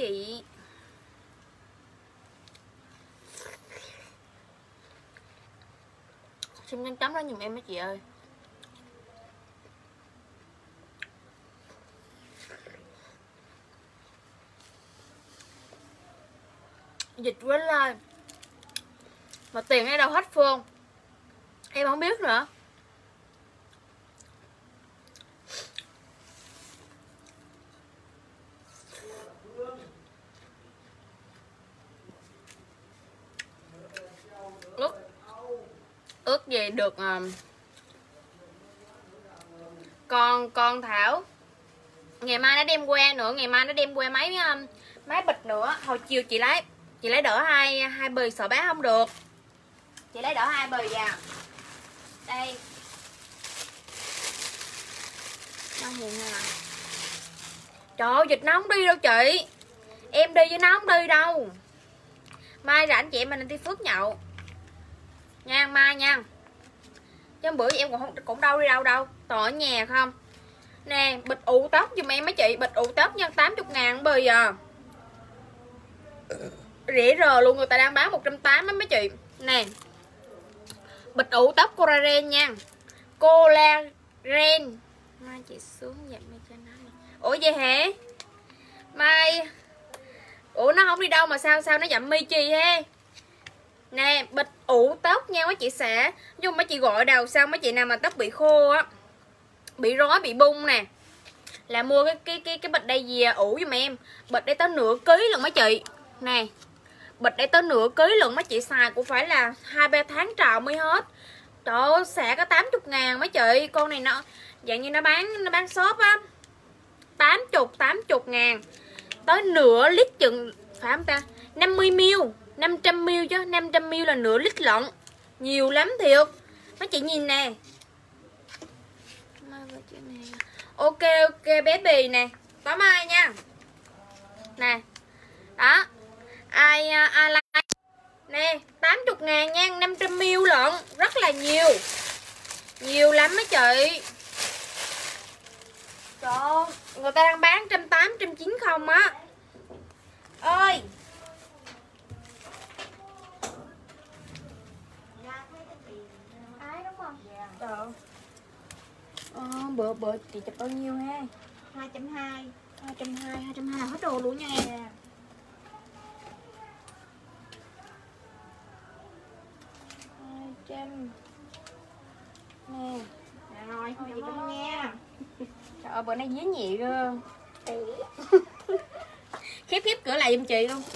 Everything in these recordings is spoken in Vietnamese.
chị. Xin nhanh chóng đó giùm em mấy chị ơi. Dịch quá lên mà tiền ở đâu hết Phương, em không biết nữa. Ước gì được. Con Thảo ngày mai nó đem que nữa, ngày mai nó đem que máy bịch nữa. Hồi chiều chị lấy đỡ hai bì, sợ bán không được, chị lấy đỡ 2 bì à. Đây nó hiện à. Trời ơi, dịch nó không đi đâu chị, em đi với nó không đi đâu. Mai rảnh chị em mình đi Phước nhậu nha, mai nha, chứ bữa em cũng đâu đi đâu toàn ở nhà không. Nè, bịch ụ tóc giùm em mấy chị, bịch ụ tóc nha, 80.000 bì à, rẻ rờ luôn, người ta đang bán 180 mấy chị. Nè, bịch ụ tóc collagen nha, collagen. Mai chị xuống dặm cho nó này. Ủa vậy hả Mai? Ủa nó không đi đâu mà sao nó dặm mi chi he. Nè, bịch ủ tóc nha mấy chị xả. Nhưng mấy chị gọi đầu sao mấy chị nào mà tóc bị khô á, bị rối bị bung nè, là mua cái bịch đây gì ủ giùm em. Bịch đây tới nửa ký lần mấy chị. Nè, bịch đây tới nửa ký lần mấy chị, xài cũng phải là 2-3 tháng trào mới hết. Trời ơi, xả có 80.000 mấy chị. Con này nó dạng như nó bán shop á, 80.000 tới nửa lít chừng, phải không ta? 50ml, 500ml chứ, 500ml là nửa lít lận, nhiều lắm thiệt. Mấy chị nhìn nè. Ok bé bì nè, có mai nha. Nè, đó, ai like nè, 80.000 nha, 500ml lận, rất là nhiều lắm mấy chị. Trời ơi, người ta đang bán 180, 190 không á. Ơi ai đúng không? Trời ơi. Bữa chị chụp bao nhiêu ha? 220 là hết đồ luôn nha em. 200 nè. Rồi, không gì đâu nha. Trời ơi, bữa nay dí nhị cơ. Khiếp cửa lại giùm chị luôn.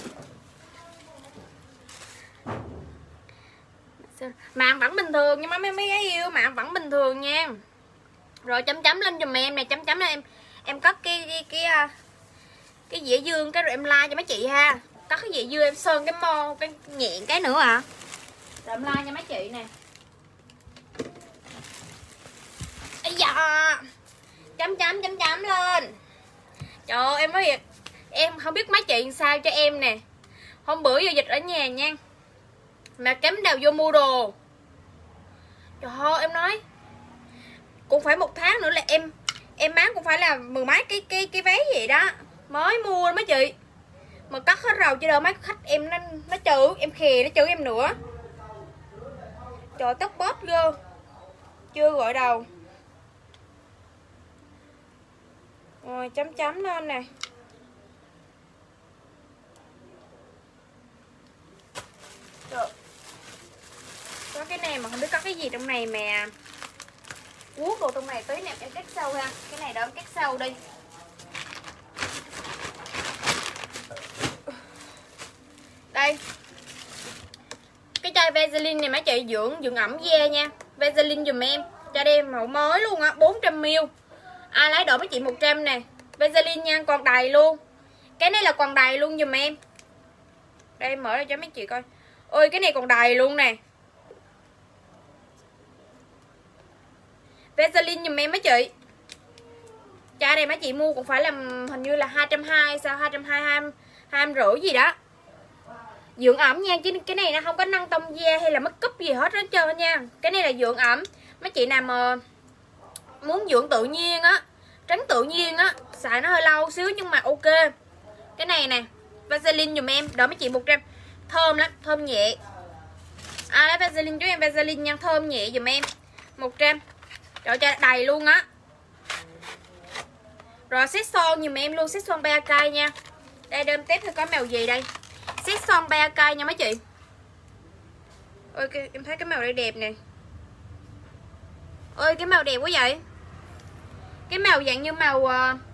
Mạng vẫn bình thường nhưng mà mấy gái yêu, mạng vẫn bình thường nha. Rồi chấm lên giùm em nè, chấm lên em cất cái dĩa dương cái rồi em like cho mấy chị ha. Cất cái dĩa dương em sơn cái mo cái nhẹn cái nữa à. Rồi em like cho mấy chị nè. Ây da, chấm lên. Trời ơi, em nói thiệt, em không biết mấy chị sao cho em nè. Hôm bữa vô dịch ở nhà nha, mà kém đầu vô mua đồ. Trời ơi, em nói cũng phải 1 tháng nữa là em bán cũng phải là 10 mấy cái váy gì đó mới mua mấy chị, mà cắt hết rồi chứ đâu mấy khách em nó chữ em khè, nó chữ em nữa. Trời, tóc bóp vô chưa gọi đầu. Rồi chấm lên nè. Trời, có cái này mà không biết có cái gì trong này mà cuốc đồ trong này tí nè, em cắt sâu ha. Cái này đó em cắt sâu đi. Đây, cái chai Vaseline này mấy chị dưỡng ẩm da nha. Vaseline dùm em, cho đem mẫu mới luôn á, 400ml. Ai lấy đổi mấy chị 100 nè. Vaseline nha, còn đầy luôn. Cái này là còn đầy luôn dùm em. Đây em mở ra cho mấy chị coi. Ôi cái này còn đầy luôn nè. Vaseline dùm em mấy chị. Chai này mấy chị mua cũng phải là hình như là 220 sao, 220 250 gì đó. Dưỡng ẩm nha, chứ cái này nó không có nâng tông da hay là make up gì hết hết trơn nha. Cái này là dưỡng ẩm. Mấy chị nào mà muốn dưỡng tự nhiên á, trắng tự nhiên á, xài nó hơi lâu xíu nhưng mà ok. Cái này nè, Vaseline dùm em. Đó mấy chị 100. Thơm lắm, thơm nhẹ. Lấy Vaseline cho em Vaseline nha, thơm nhẹ dùm em. 100. Trời cho đầy luôn á. Rồi set son dùm em luôn, set son 3 cây nha. Đây đơm tép thì có màu gì đây? Set son 3 cây nha mấy chị. Ôi em thấy cái màu đây đẹp nè. Ôi cái màu đẹp quá vậy. Cái màu dạng như màu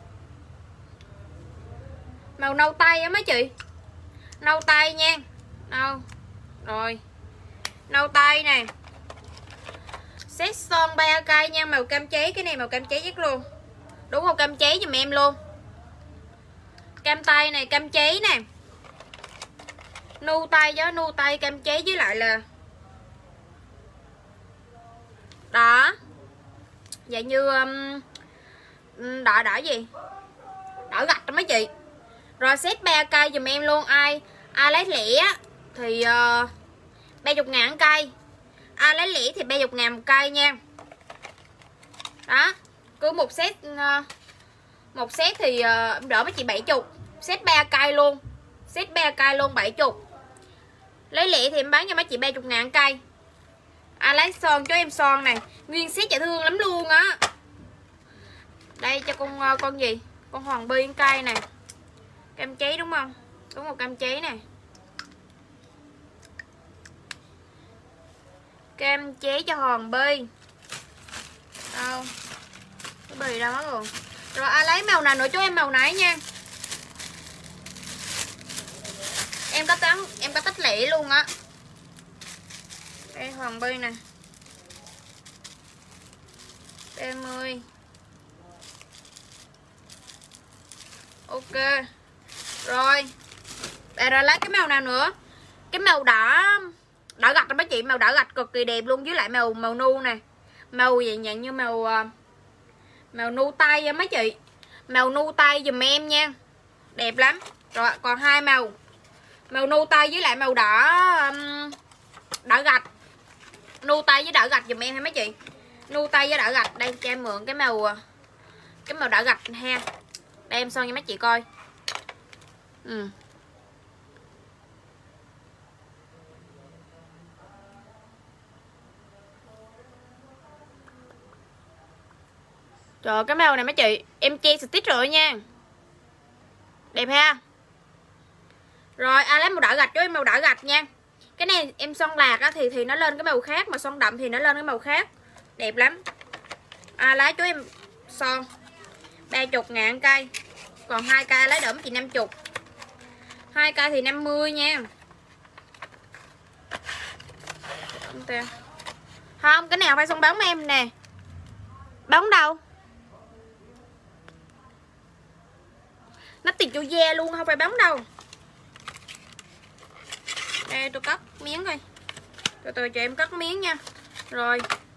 màu nâu tây á mấy chị. Nâu tây nha. Nâu. Rồi. Nâu tây nè. Set son 3 cây nha, màu cam cháy, cái này màu cam cháy nhất luôn. Đúng không, cam cháy giùm em luôn. Cam tay này, cam cháy nè. Nu tay gió, nu tay cam cháy với lại là đó. Vậy như đỏ gì? Đỏ gạch đó mấy chị. Rồi set 3 cây giùm em luôn. Ai lấy lẻ thì 30.000 cây. Ai lấy lẻ thì 30.000 một cây nha. Đó. Cứ một set thì đỡ mấy chị 70. Set 3 cây luôn. Set 3 cây luôn 70. Lấy lẻ thì em bán cho mấy chị 30.000 cây. Ai lấy son cho em son này. Nguyên set dễ thương lắm luôn á. Đây cho con gì? Con hoàng bi cây nè. Cam cháy đúng không? Đúng một cam cháy nè. Cam cháy cho hoàng bi. Đâu? Cái bì đâu mất rồi. Rồi ai lấy màu nào nữa cho em màu nãy nha. Em có tích lẻ luôn á. Đây hoàng bi nè. 30. Ok. Rồi. Để rồi lấy cái màu nào nữa? Cái màu đỏ gạch đó mấy chị, màu đỏ gạch cực kỳ đẹp luôn, với lại màu nu nè. Màu dạng như màu nu tay á mấy chị. Màu nu tay dùm em nha. Đẹp lắm. Rồi còn hai màu. Màu nu tay với lại màu đỏ gạch. Nu tay với đỏ gạch dùm em ha mấy chị. Nu tay với đỏ gạch. Đây cho em mượn cái màu đỏ gạch ha. Đây em son cho mấy chị coi. Trời cái màu này mấy chị, em che stick rồi nha. Đẹp ha. Rồi ai lấy màu đỏ gạch cho em màu đỏ gạch nha. Cái này em son lạc á thì nó lên cái màu khác, mà son đậm thì nó lên cái màu khác. Đẹp lắm. Ai lấy cho em son 30.000 cây. Còn 2 cây lấy đỡ mấy chị 50. 2 cây thì 50 nha. Không, cái nào phải son bóng em nè. Bóng đâu? Nó tiền cho da luôn, không phải bóng đâu. Đây tôi cắt miếng coi. Từ từ cho em cắt miếng nha. Rồi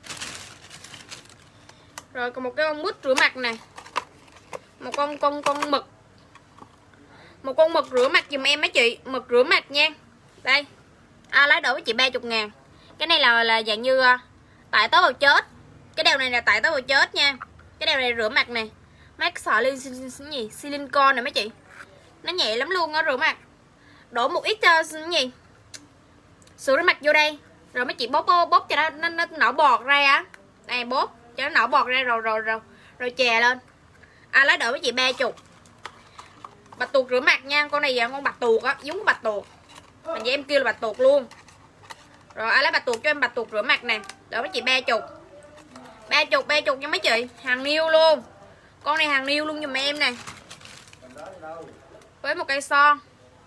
còn một cái con mứt rửa mặt nè. Một con mực. Một con mực rửa mặt giùm em mấy chị. Mực rửa mặt nha. Đây. Lấy đỡ với chị 30.000. Cái này là dạng như tại tớ vào chết. Cái đeo này là tại tớ vào chết nha. Cái đeo này rửa mặt nè. Mấy cái sọ gì? Silicone này mấy chị. Nó nhẹ lắm luôn á, rửa mặt. Đổ một ít gì? Sữa rửa mặt vô đây. Rồi mấy chị bóp cho nó nở bọt ra á. Đây bóp cho nó nở bọt ra rồi chè lên. Lấy đỡ với chị 30. Bạch tuộc rửa mặt nha. Con này là con bạch tuộc á, giống bạch tuộc. Mình với em kêu là bạch tuộc luôn. Rồi lấy bạch tuộc cho em bạch tuộc rửa mặt nè. Đỡ với chị 30. 30 cho mấy chị. Hàng niêu luôn. Con này hàng niêu luôn giùm em nè. Với một cây son.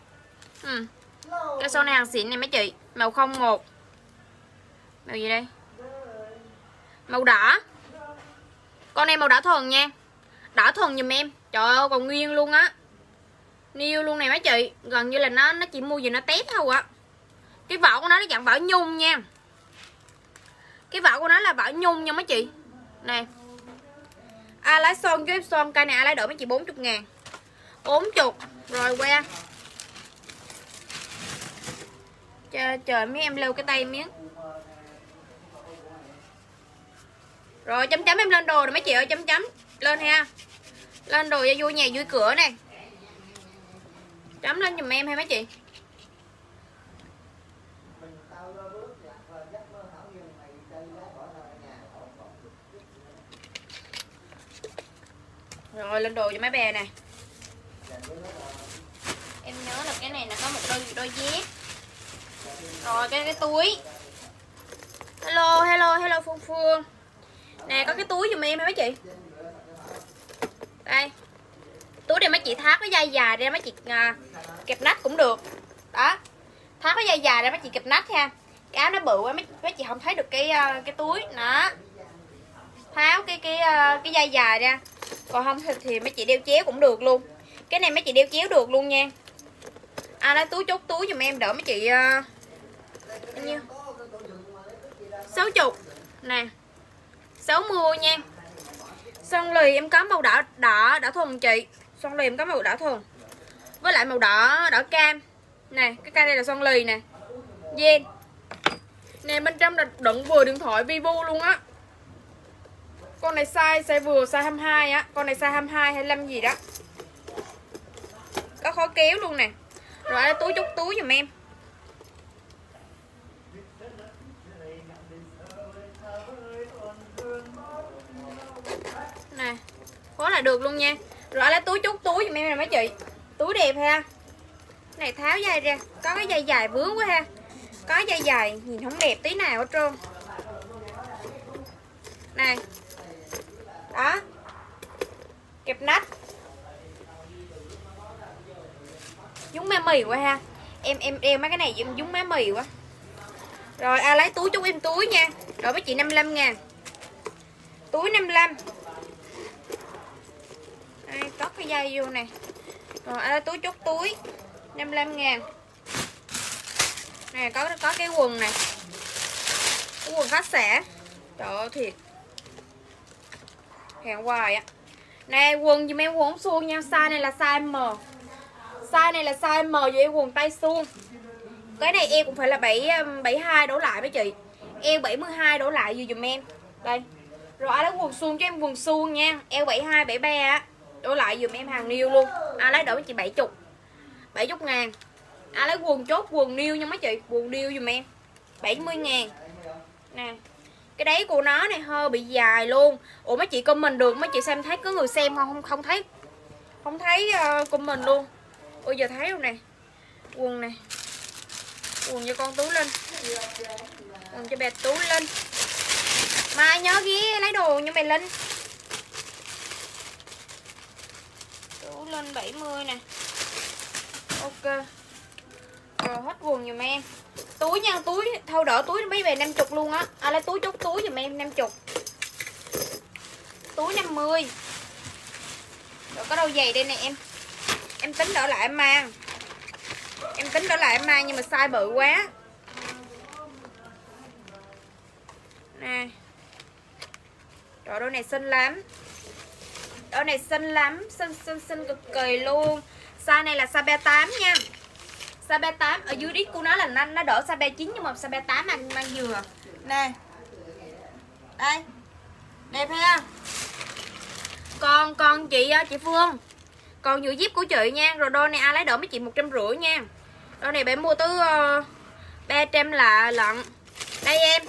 Cây son này hàng xịn này mấy chị. Màu 01. Màu gì đây? Màu đỏ. Con này màu đỏ thuần nha. Đỏ thuần giùm em. Trời ơi còn nguyên luôn á. Niêu luôn này mấy chị. Gần như là nó chỉ mua gì nó tép thôi ạ. Cái vỏ của nó dạng vỏ nhung nha. Cái vỏ của nó là vỏ nhung nha mấy chị. Nè. Lấy son cho em son. Cây này lấy đỡ mấy chị 40.000. 40. Rồi qua. Trời mấy em leo cái tay miếng. Rồi chấm em lên đồ rồi mấy chị ơi, chấm lên ha. Lên đồ cho vui nhà vui cửa này. Chấm lên giùm em hay mấy chị. Rồi lên đồ cho mấy bè nè. Em nhớ là cái này là có một đôi dép. Rồi cái túi. Hello Phương Phương. Nè có cái túi giùm em hả mấy chị. Đây. Túi này mấy chị tháo cái dây dài ra mấy chị kẹp nách cũng được. Đó. Tháo cái dây dài ra mấy chị kẹp nách ha. Cái áo nó bự quá mấy chị không thấy được cái túi. Đó. Tháo cái dây dài ra. Còn không thì mấy chị đeo chéo cũng được luôn. Cái này mấy chị đeo chéo được luôn nha. Lấy túi chốt túi giùm em đỡ mấy chị bao nhiêu? 60 nè. 60 nha. Son lì em có màu đỏ thuần chị. Son lì em có màu đỏ thuần. Với lại màu đỏ cam. Nè, cái cây này là son lì nè. Yen. Nè bên trong là đựng vừa điện thoại Vivo luôn á. Con này size vừa size 22 á, con này size 22 25 gì đó. Có khóa kéo luôn nè. Rồi đây túi chốt túi giùm em. Nè, khóa là được luôn nha. Rồi lấy túi chốt túi giùm em nè mấy chị. Túi đẹp ha. Cái này tháo dây ra, có cái dây dài vướng quá ha. Có dây dài nhìn không đẹp tí nào hết trơn. Nè. Đó. Kẹp nách. Dúng má mì quá ha. Em đeo mấy cái này dúng má mì quá. Rồi lấy túi chốt em túi nha. Rồi mấy chị 55 ngàn. Túi 55. Đây, cất cái dây vô nè. Rồi lấy túi chốt túi 55 ngàn. Nè có cái quần này. Cái quần khách xẻ. Trời ơi thiệt. Hàng hoài á. Nè quần dùm em quần ống suông nha. Size này là size M. Size này là size M với em quần tay suông. Cái này em cũng phải là 72 đổ lại mấy chị. Em 72 đổ lại dùm em. Đây. Rồi lấy quần suông cho em quần suông nha. Eo 72 73 á. Đổ lại dùm em hàng niêu luôn. Lấy đổ mấy chị 70. 70 ngàn. Lấy quần chốt quần niêu nha mấy chị. Quần niêu dùm em 70 ngàn. Nè. Cái đáy của nó này hơi bị dài luôn. Ủa mấy chị comment được, mấy chị xem thấy có người xem không thấy. Không thấy comment luôn. Ôi giờ thấy luôn nè. Quần này. Quần cho con Tú Linh. Quần cho bé Tú Linh. Mai nhớ ghé lấy đồ nha mày Linh. Tú Linh 70 nè. Ok. Rồi hết quần giùm em. Túi nha, túi thâu đỡ túi mấy về 50 luôn á. Lấy túi chốt túi giùm em 50. Túi 50. Rồi có đôi giày đây nè em. Em tính đỡ lại em mang. Em tính đỡ lại em mang nhưng mà size bự quá. Nè. Rồi đôi này xinh lắm. Đôi này xinh lắm, xinh cực kỳ luôn. Size này là size 38 nha. Size 38 ở dưới đít của nó là nó đỡ size 39 nhưng mà size 38 mang vừa. Nè. Đây. Đẹp ha. Còn chị Phương. Còn giữa zip của chị nha. Rồi đôi này ai lấy đỡ mấy chị 150 nha. Đôi này bạn mua tới 300 là lận. Đây em.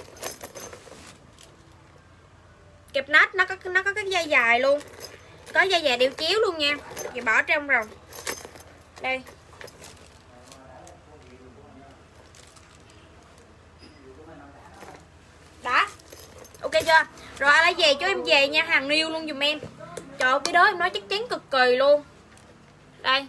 Kẹp nách nó có cái dây dài luôn. Có dây dài đeo chéo luôn nha. Chị bỏ trong rồi. Đây. Đó. Ok chưa? Rồi ai lấy về cho em về nha, hàng niêu luôn dùm em. Trời ơi, cái đó em nói chắc chắn cực kỳ luôn. Đây.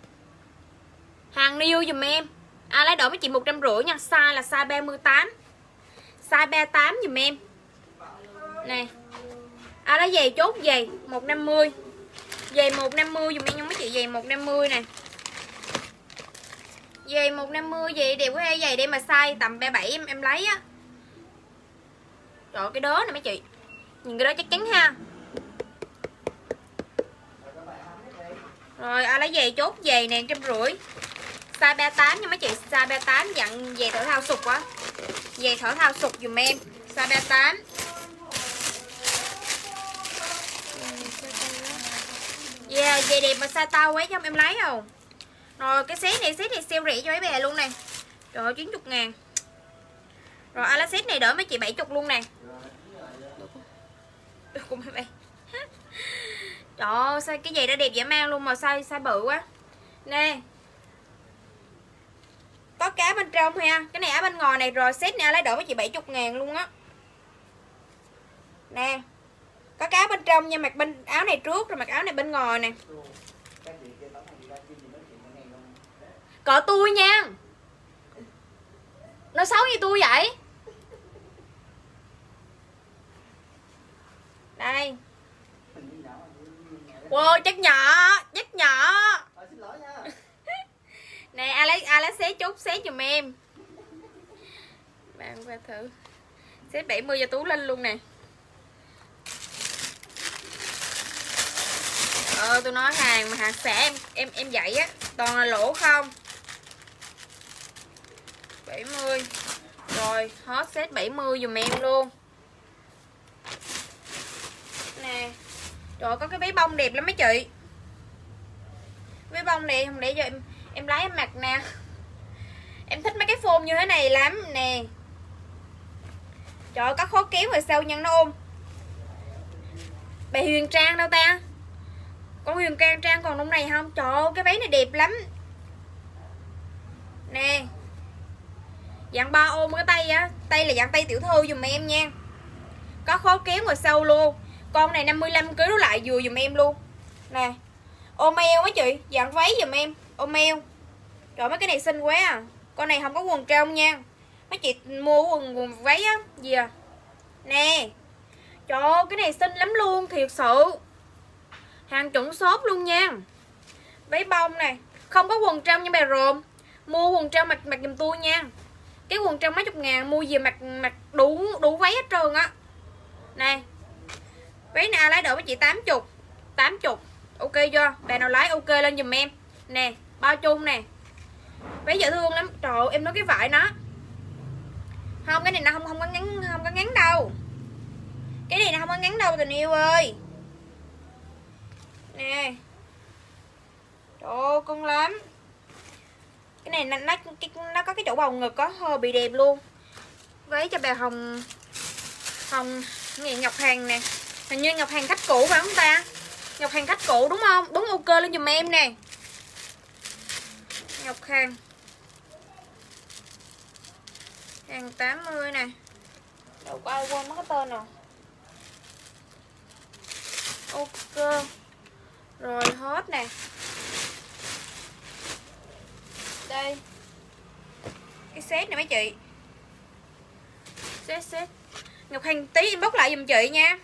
Hàng niêu dùm em. Ai lấy đỡ mấy chị 150 nha, size là size 38. Size 38 dùm em. Nè. Ai lấy giày chốt giày 150. Giày 150 dùm em nha mấy chị, giày 150 nè. Giày 150 giày đẹp quá, giày đây mà size tầm 37 em lấy á. Trời ơi, cái đó nè mấy chị. Nhìn cái đó chắc chắn ha. Rồi ai lấy giày chốt giày nè 150. Size 38 nha mấy chị, size 38 dặn giày thể thao sụt á. Giày thể thao sụt dùm em, size 38. Yeah, giày đẹp mà size tao quá cho em lấy không? Rồi cái set này siêu rẻ cho mấy bè luôn nè. Trời ơi 90.000. Rồi ala set này đỡ mấy chị 70 luôn nè. Được mấy bè. Trời ơi sao cái giày đã đẹp dã man luôn mà size bự quá. Nè. Có cá bên trong ha. Cái này ở bên ngoài này rồi set này lấy đỡ mấy chị 70.000 luôn á. Nè. Có cá bên trong nha, mặc bên áo này trước rồi mặc áo này bên ngoài nè. Cỡ tôi nha. Nó xấu như tôi vậy. Đây. Wow, chắc nhỏ. Nè, ai lấy xé chút, xé giùm em. Bạn qua thử. Xé 70 cho Tú Linh luôn nè. Tôi nói hàng mà hàng xẻ em dạy á, toàn là lỗ không. 70. Rồi, hot set 70 dùm em luôn. Nè. Trời có cái váy bông đẹp lắm mấy chị. Váy bông này không để cho em lấy em mặc nè. Em thích mấy cái form như thế này lắm nè. Trời ơi, có khó kéo rồi sau nhân nó ôm. Bà Huyền Trang đâu ta? Con Huyền Trang còn trong này không? Trời ơi, cái váy này đẹp lắm. Nè. Dạng ba ôm cái tay á. Tay là dạng tay tiểu thư dùm em nha. Có khó kéo rồi sau luôn. Con này 55kg đối lại vừa dùm em luôn. Nè. Ôm eo mấy chị. Dạng váy dùm em. Ôm eo. Trời mấy cái này xinh quá à. Con này không có quần trong nha. Mấy chị mua quần váy á. Gì à. Nè. Trời ơi cái này xinh lắm luôn. Thiệt sự. Hàng chuẩn shop luôn nha. Váy bông này. Không có quần trong nhưng mà rồm. Mua quần trong mặc giùm tôi nha. Cái quần trong mấy chục ngàn. Mua gì mặc đủ váy hết trơn á. Nè. Váy nào lấy đỡ với chị 80. 80. Ok chưa? Bạn nào lái ok lên giùm em. Nè, bao chung nè. Váy dễ thương lắm. Trời ơi, em nói cái vải nó. Không, cái này nó không có ngắn đâu. Cái này nó không có ngắn đâu tình yêu ơi. Nè. Trời ơi, cưng lắm. Cái này nó có cái chỗ bầu ngực có hơi bị đẹp luôn. Váy cho bà Hồng Ngọc Hằng nè. Hình như Ngọc Hằng khách cũ phải không ta? Ngọc Hằng khách cũ đúng không? Đúng ok lên giùm em nè. Ngọc Hằng hàng 80 nè. Đâu có ai quên mất cái tên nào. Ok. Rồi hot nè. Đây. Cái set này mấy chị. Set. Ngọc Hằng tí inbox lại giùm chị nha.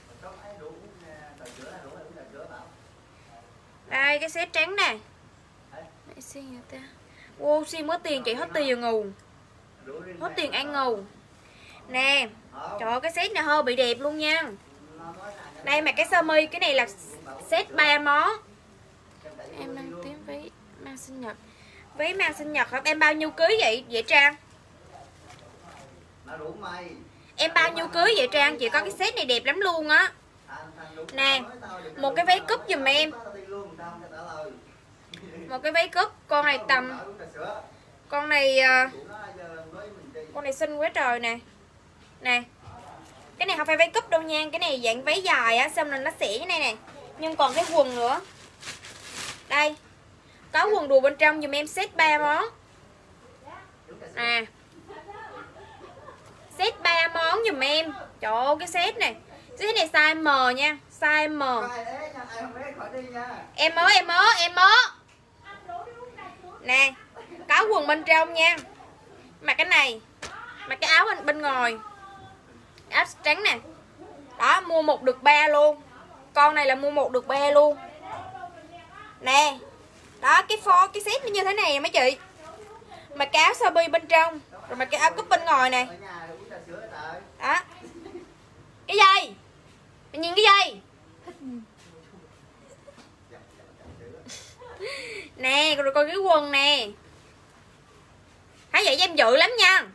Đây cái set trắng nè. Wow, sim có tiền chị hết tiền ngù. Hết tiền ăn ngù. Nè. Trời ơi cái set này hơi bị đẹp luôn nha. Đây mặc cái sơ mi. Cái này là set 3 món. Em đang tím váy mang sinh nhật. Váy mang sinh nhật hả? Em bao nhiêu ký vậy Trang? Em bao nhiêu ký vậy Trang? Chị có cái set này đẹp lắm luôn á. Nè. Một cái váy cúp giùm em. Một cái váy cúp. Con này tầm. Con này xinh quá trời nè. Nè. Cái này không phải váy cúp đâu nha. Cái này dạng váy dài á. Xong rồi nó xẻ cái này nè. Nhưng còn cái quần nữa. Đây. Có quần đùi bên trong dùm em set 3 món. Nè. Set 3 món dùm em. Trời ơi cái set này. Set này size M nha. Size M. Em ớ. Nè. Có quần bên trong nha. Mặc cái này. Mặc cái áo bên ngoài. Áo trắng nè. Đó mua 1 được 3 luôn. Con này là mua 1 được 3 luôn. Nè. Đó cái set nó như thế này mấy chị. Mặc cái áo sơ mi bên trong. Rồi mặc cái áo cúp bên ngoài nè. Đó. Cái gì? Mày nhìn cái gì? Nè rồi coi cái quần nè. Thấy vậy em dự lắm nha.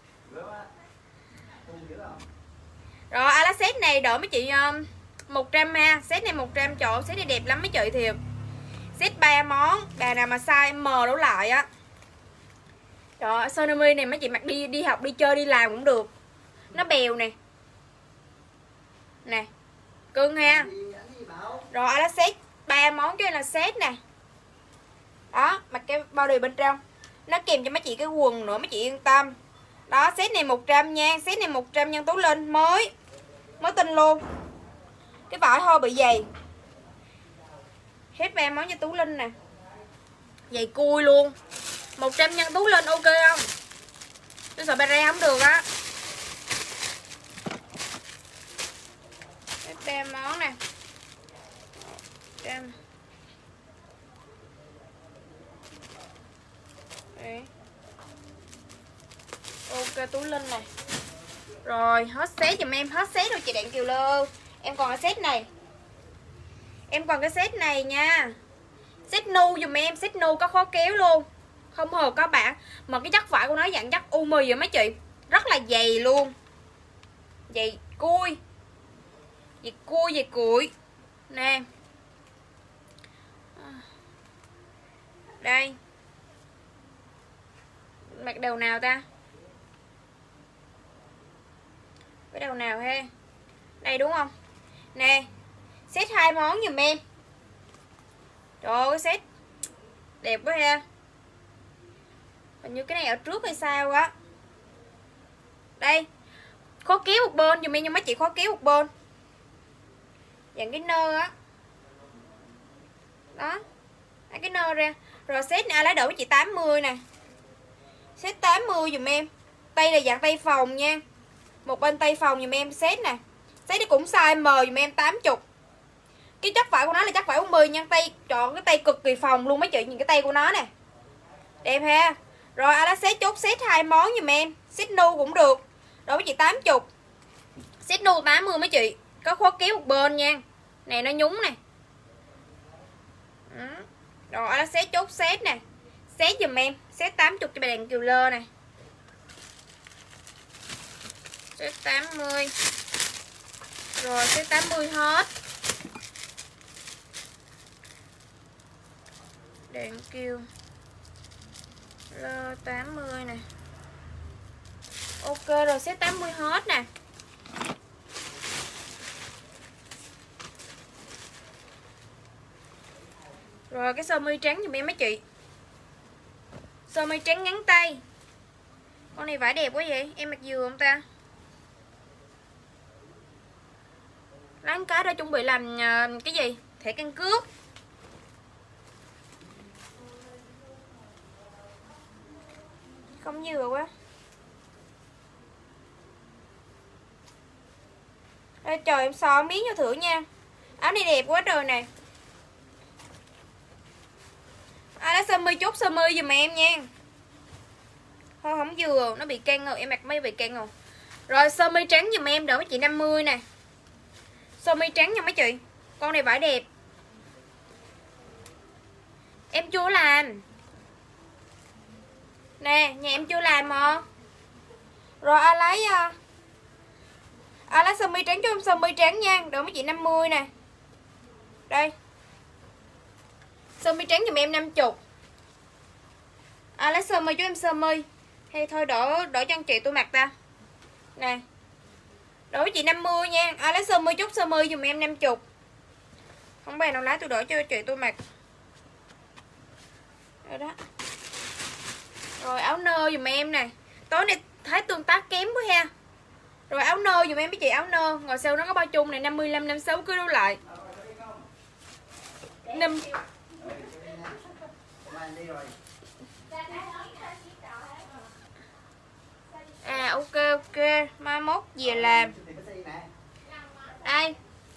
Rồi ala set này đỡ mấy chị 100 ha. Set này 100. Trời set này đẹp lắm mấy chị thiệt. Set 3 món. Bà nào mà size M đổ lại á. Trời ơi, sơ mi này mấy chị mặc đi học, đi chơi, đi làm cũng được. Nó bèo nè. Nè. Cưng ha. Rồi nó set 3 món cho nên là set nè. Đó, mặc cái body bên trong. Nó kèm cho mấy chị cái quần nữa, mấy chị yên tâm. Đó, set này 100 nha. Set này 100 nhân Tú Linh. Mới tinh luôn. Cái vải hơi bị dày. Hết 3 món cho Tú Linh nè. Dày cui luôn. 100 nhân Tú Linh ok không? Tôi sợ bà ra không được á. Hết 3 món nè. 100. Đấy. Ok Tú Linh này. Rồi hết set giùm em. Hết set rồi chị Đặng Kiều Lơ. Em còn cái set này. Em còn cái set này nha. Set nu giùm em. Set nu có khó kéo luôn. Không hề có bản. Mà cái chất vải của nó dạng chất u mì vậy mấy chị. Rất là dày luôn. Dày cui. Dày cui dày cuội. Nè. Đây. Mặc đầu nào ta? Cái đầu nào ha? Đây đúng không? Nè. Set 2 món giùm em. Trời ơi cái set đẹp quá ha. Hình như cái này ở trước hay sao á. Đây. Khó kéo một bên giùm em nhưng mấy chị khó kéo một bên. Dạng cái nơ á. Đó. Cái nơ ra. Rồi set này lấy đổ với chị 80 nè. Set 80 giùm em. Tay là dạng tay phòng nha. Một bên tay phòng giùm em set nè. Set này cũng size M giùm em 80. Cái chất vải của nó là chất vải 40 nha. Tay chọn cái tay cực kỳ phòng luôn mấy chị. Nhìn cái tay của nó nè. Đẹp ha. Rồi ai đã set chốt set 2 món giùm em. Set nu cũng được. Đối với chị 80. Set nu 80 mấy chị. Có khóa kéo một bên nha. Này nó nhúng nè. Rồi ai đã set chốt set nè. Set giùm em. Set 80 cho bà Đặng Kiều Lơ nè. Set 80. Rồi set 80 hết. Đặng Kiều Lơ 80 nè. Ok rồi set 80 hết nè. Rồi cái sơ mi trắng giùm em mấy chị. Sơ mi trắng ngắn tay. Con này vải đẹp quá vậy. Em mặc vừa không ta? Láng cái đó chuẩn bị làm cái gì? Thẻ căn cước. Không vừa quá. Ê, trời em so miếng cho thử nha. Áo này đẹp quá trời nè. Lấy sơ mi chốt sơ mi giùm em nha. Thôi không vừa, nó bị căng rồi, em mặc mấy bị căng rồi. Rồi sơ mi trắng giùm em đỡ mấy chị 50 nè. Sơ mi trắng nha mấy chị. Con này vải đẹp. Em chưa làm. Nè, nhà em chưa làm mà. Rồi ai lấy sơ mi trắng cho em sơ mi trắng nha, đỡ mấy chị 50 nè. Đây. Sơ mi trắng giùm em 50. Lấy sơ mi cho em sơ mi. Hay thôi đỡ cho anh chị tôi mặc ta. Nè. Đỡ với chị 50 nha. Lấy sơ mi chút sơ mi giùm em 50. Không bè nào lấy tôi đỡ cho chị tôi mặc. Rồi đó. Rồi áo nơ giùm em nè. Tối nay thấy tương tác kém quá ha. Rồi áo nơ giùm em với chị, áo nơ. Ngồi sau nó có bao chung này 55 56 cứ đổ lại. 5 ok mai mốt về làm. Đây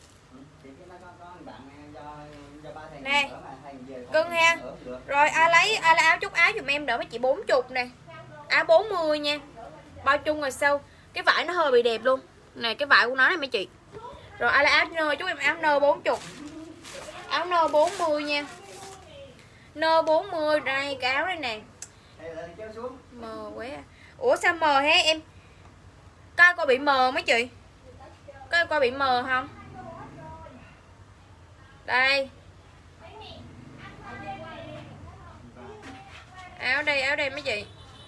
nè cưng ha. Rồi ai lấy áo chút áo giùm em đỡ với chị 40 nè. Áo 40 nha. Bao chung rồi sau. Cái vải nó hơi bị đẹp luôn. Nè cái vải của nó này mấy chị. Rồi ai lấy áo nơ chút em áo nơ 40. Áo nơ 40 nha. Nơ 40 đây cái áo đây nè. Mờ quá. Ủa sao mờ he em? Coi bị mờ mấy chị. Coi bị mờ không? Đây. áo đây mấy chị.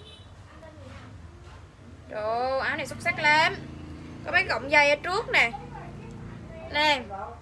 Trời ơi, áo này xuất sắc lắm. Có mấy cọng dây ở trước nè. Nè.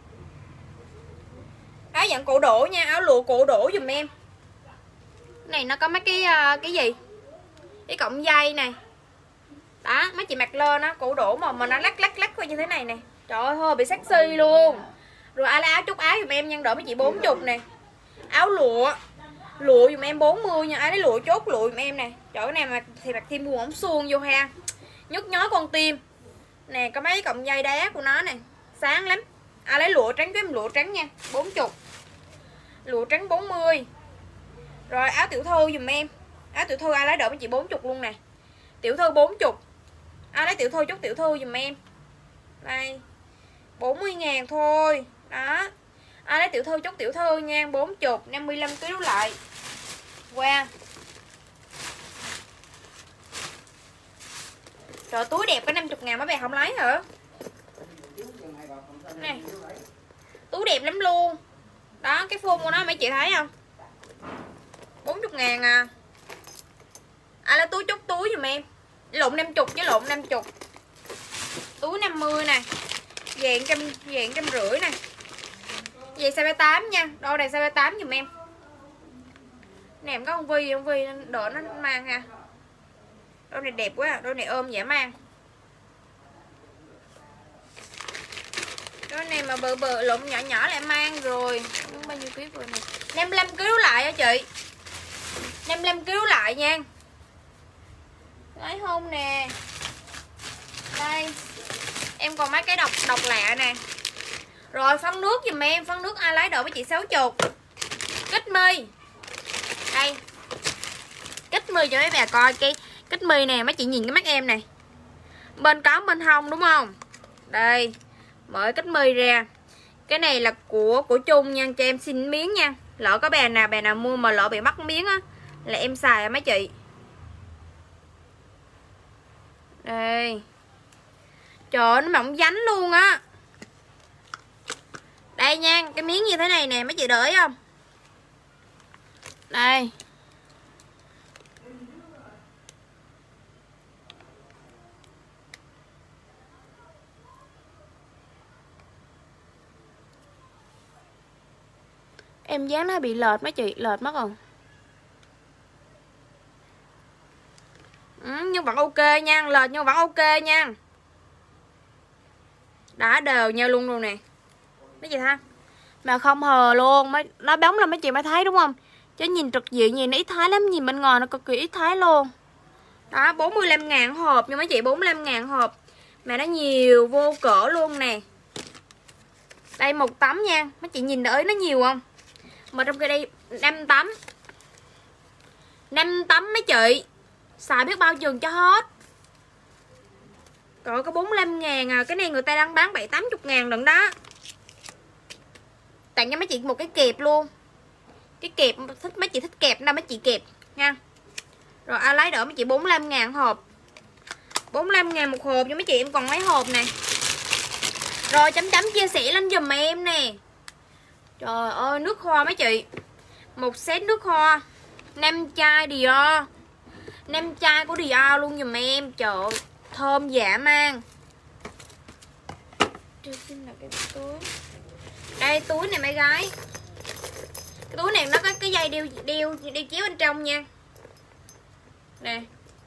Áo dạng cổ đổ nha, áo lụa cổ đổ giùm em. Cái này nó có mấy cái gì? Cái cọng dây này. Đó, mấy chị mặc lên nó cổ đổ mà nó lắc như thế này nè. Trời ơi, hơi bị sexy luôn. Rồi ai lấy áo chốt áo giùm em nhân đỡ mấy chị 40 nè. Áo lụa. Lụa giùm em 40 nha, ai lấy lụa chốt lụa giùm em nè. Trời, cái này mà thì mặc thêm buồn ống suông vô ha. Nhức nhói con tim. Nè, có mấy cọng dây đá của nó nè, sáng lắm. Ai lấy lụa trắng cho em lụa trắng nha, 40. Lụa trắng 40. Rồi áo tiểu thư giùm em. Áo tiểu thư ai lấy đỡ mấy chị 40 luôn nè. Tiểu thư 40. Ai lấy tiểu thư chốt tiểu thư giùm em. Đây 40.000 thôi. Đó. Ai lấy tiểu thư chốt tiểu thư nha, 40, 55 kg lại. Qua. Trời, túi đẹp có 50.000 mấy bạn không lấy hả? Này. Túi đẹp lắm luôn. Đó, cái phông của nó mấy chị thấy không? 40.000 à. Ai lấy túi chốt túi giùm em. Lộn 50 với lộn 50. Túi 50 nè. Vàng 150 nè. Về size 8 nha. Đôi này size 8 giùm em. Nè em có con Vi đỡ nó mang ha. Đôi này đẹp quá, đôi này ôm dễ mang. Đôi này mà bự lộn nhỏ lại mang rồi. Bao nhiêu ký vừa này? 55 kg lại hả chị? 55 kg lại nha. Thấy không nè. Đây. Em còn mấy cái độc lạ nè. Rồi phấn nước giùm em, phấn nước ai lấy đỡ với chị 60. Kích mi. Đây. Kích mi cho mấy bà coi cái kích mi nè, mấy chị nhìn cái mắt em này. Bên có bên hông đúng không? Đây. Mở kích mi ra. Cái này là của Chung nha, cho em xin miếng nha. Lỡ có bà nào mua mà lỡ bị mất miếng á là em xài mấy chị. Đây. Trời ơi, nó mỏng dánh luôn á. Đây nha, cái miếng như thế này nè, mấy chị đợi không? Đây. Em dán nó bị lệch mấy chị, lệch mất rồi. Nhưng vẫn ok nha, lệch nhưng vẫn ok nha. Đã đều nhau luôn nè. Mấy chị thấy mà không hờ luôn, nó bóng là mấy chị mới thấy đúng không? Chứ nhìn trực diện nhìn nó ít thái lắm, nhìn bên ngoài nó cực kỳ ít thái luôn. Đó, 45.000 hộp nha mấy chị, 45.000 hộp. Mà nó nhiều vô cỡ luôn nè. Đây một tấm nha, mấy chị nhìn đỡ nó nhiều không? Mà trong kia đây 5 tấm. 5 tấm mấy chị. Xài biết bao trường cho hết. Trời, có 45.000 à. Cái này người ta đang bán 70-80.000 lần đó. Tặng cho mấy chị một cái kẹp luôn. Cái kẹp, mấy chị thích kẹp đâu mấy chị kẹp nha. Rồi ai lấy đỡ mấy chị 45.000 hộp. 45.000 một hộp cho mấy chị, em còn mấy hộp nè. Rồi chấm chia sẻ lên giùm em nè. Trời ơi, nước hoa mấy chị. Một set nước hoa 5 chai Dior. 5 chai của Dior luôn giùm em. Trời ơi, thơm dã man. Xin là cái túi. Đây túi này mấy gái. Cái túi này nó có cái dây đeo chéo bên trong nha. Nè.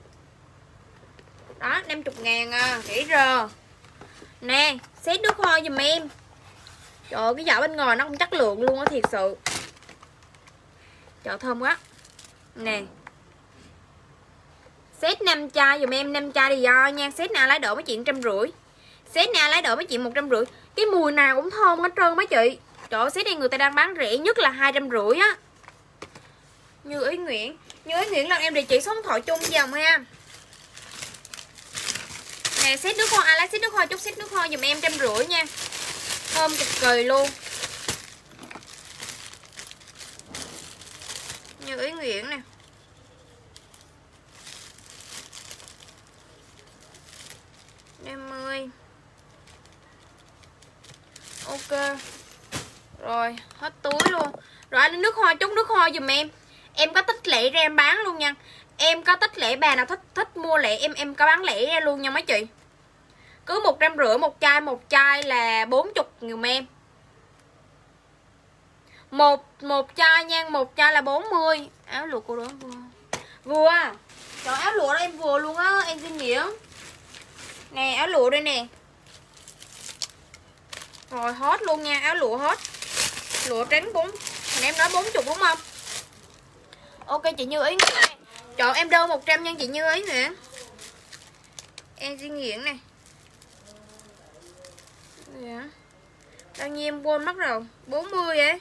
Đó, 50.000 à, kỹ rờ. Nè, set nước hoa giùm em. Trời ơi, cái vỏ bên ngoài nó không chất lượng luôn á, thiệt sự. Trời, thơm quá. Nè. Set 5 chai dùm em, 5 chai Dior nha. Set nào lấy đỡ mấy chị 150. Set nào lấy đỡ mấy chị 150. Cái mùi nào cũng thơm hết trơn mấy chị. Trời ơi, set này người ta đang bán rẻ nhất là 250 á. Như Ý Nguyễn. Như Ý Nguyễn là em địa chỉ số điện thoại chung dòng ha. Nè, set nước hoa, ai lấy set nước hoa chút set nước hoa dùm em 150 nha. Thơm cực kỳ luôn. Như Ý Nguyễn nè. Ok. Rồi, hết túi luôn. Rồi anh nước hoa chút nước hoa dùm em. Em có tích lẻ ra em bán luôn nha. Em có tích lẻ, bà nào thích mua lẻ em có bán lẻ ra luôn nha mấy chị. Cứ 150 một chai là 40.000 em. Một chai nha, một chai là 40. Áo lụa cô đó vừa. Trời, áo lụa đó em vừa luôn á, em xin nghĩa. Nè, áo lụa đây nè. Rồi hot luôn nha, áo lụa hot. Lụa trắng 4. Em nói 40 đúng không? Ok chị Như Ý nè. Chọn em đơn 100 nha chị Như Ý nè. Em xin nghiện nè. Dạ. Bao nhiêu em quên mất rồi. 40 vậy.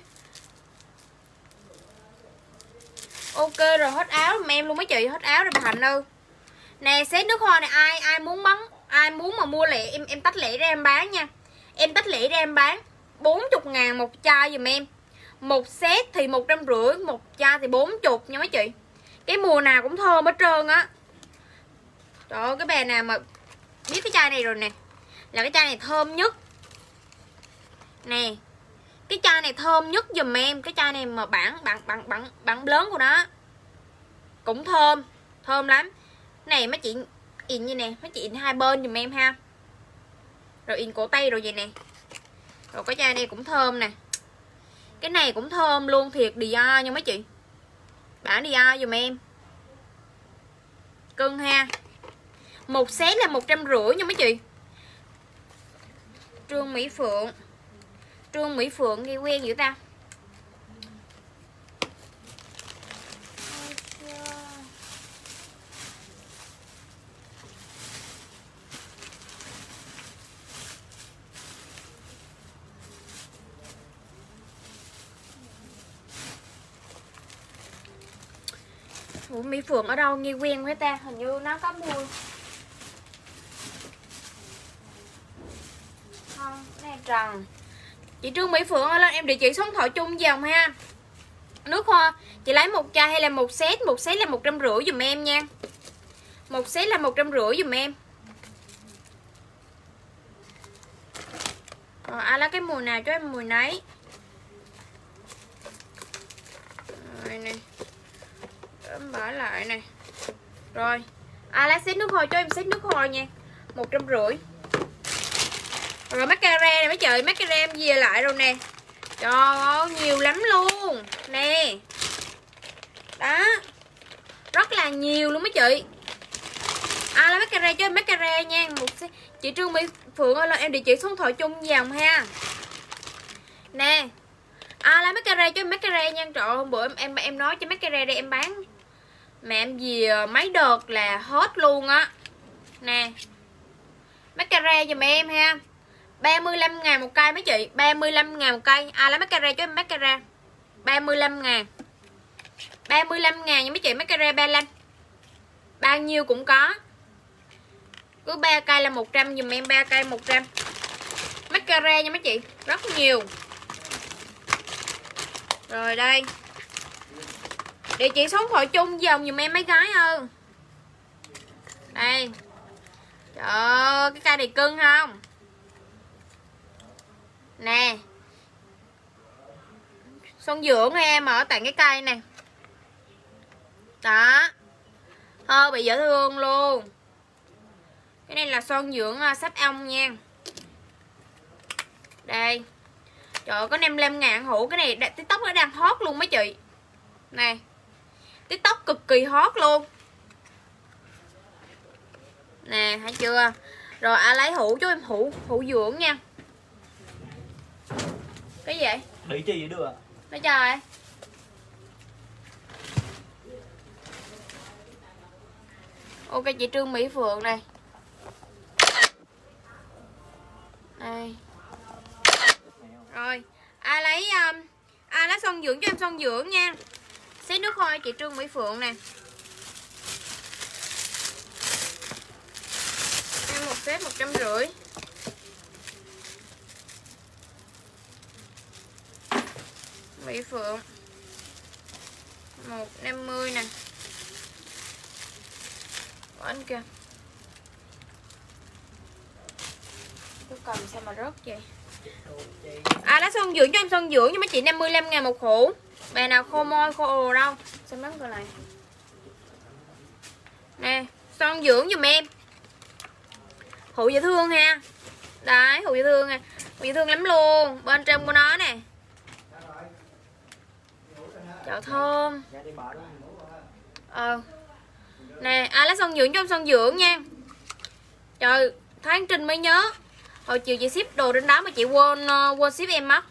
Ok rồi, hết áo mà em luôn mấy chị, hết áo rồi bà Hạnh ơi. Nè, set nước hoa này ai muốn mà mua lẻ em tách lẻ ra em bán nha. Em tách lẻ ra em bán 40.000 một chai giùm em. Một set thì 150, một chai thì 40 nha mấy chị. Cái mùa nào cũng thơm hết trơn á. Trời ơi, cái bà nào mà biết cái chai này rồi nè, là cái chai này thơm nhất. Nè, cái chai này thơm nhất giùm em. Cái chai này mà bản lớn của nó cũng thơm lắm. Này mấy chị in như nè, mấy chị in hai bên giùm em ha. Rồi in cổ tay rồi vậy nè. Rồi cái chai này cũng thơm nè. Cái này cũng thơm luôn, thiệt Dior nha mấy chị. Bản Dior giùm em. Cưng ha. Một set là 150 nha mấy chị. Trương Mỹ Phượng nghe quen dữ ta. Ủa, Mỹ Phượng ở đâu nghe quen với ta, hình như nó có mua. Không, cái này trần. Chị Trương Mỹ Phượng ơi, lên em địa chỉ số điện thoại chung dòng ha. Nước hoa chị lấy một chai hay là một set là 150 giùm em nha. Một set là 150 giùm em. Rồi ai lấy cái mùi nào cho em mùi nấy. Rồi nè, em bỏ lại nè. Rồi ai lấy set nước hoa cho em set nước hoa nha, 150. Rồi mascara này mấy chị, mascara em về lại rồi nè. Trời ơi, nhiều lắm luôn nè. Đó, rất là nhiều luôn mấy chị. Ai lấy mascara cho em mascara nha. Chị Trương Mỹ Phượng ơi, là em địa chỉ số điện thoại chung dòng ha. Nè, ai lấy mascara cho em mascara nha. Trời ơi, hôm bữa em nói cho mascara đây em bán mà em gì mấy đợt là hết luôn á. Nè, mascara giùm em ha. 35.000 một cây mấy chị, 35.000 một cây. Ai lấy mascara cho em mascara 35.000. 35.000 nha mấy chị, mascara 35. Bao nhiêu cũng có. Cứ 3 cây là 100 dùm em, 3 cây 100. Mascara nha mấy chị, rất nhiều. Rồi đây. Địa chỉ số điện thoại chung dòng dùm em mấy gái ơi. Đây. Trời ơi, cái cây này cưng không? Nè, son dưỡng em ở tặng cái cây nè. Đó, hơi bị dễ thương luôn. Cái này là son dưỡng sáp ong nha. Đây. Trời ơi, có 55.000 hũ. Cái này TikTok nó đang hot luôn mấy chị. Này, TikTok cực kỳ hot luôn. Nè, thấy chưa? Rồi ai lấy hũ cho em, hũ dưỡng nha. Cái gì vậy? Đấy chi vậy được ạ? Nói trời. Ok chị Trương Mỹ Phượng này. Đây. Rồi, ai lấy son dưỡng cho em son dưỡng nha. Xí nước hoa chị Trương Mỹ Phượng nè. Em một set 150. Mỹ Phượng 150 nè. Anh kìa. Tôi cầm sao mà rớt vậy? Lấy son dưỡng cho em son dưỡng cho mấy chị, 55.000 một hũ. Bè nào khô môi khô ồ đâu. Xem bấm coi lại. Nè, son dưỡng giùm em. Hụ dễ thương ha. Đấy, hụ dễ thương nè. Hụ dễ thương lắm luôn. Bên trong của nó nè. Chậu thơm. Nè, ai lấy son dưỡng cho em son dưỡng nha. Trời, Tháng Trinh mới nhớ. Hồi chiều chị ship đồ đến đó mà chị quên ship em mất.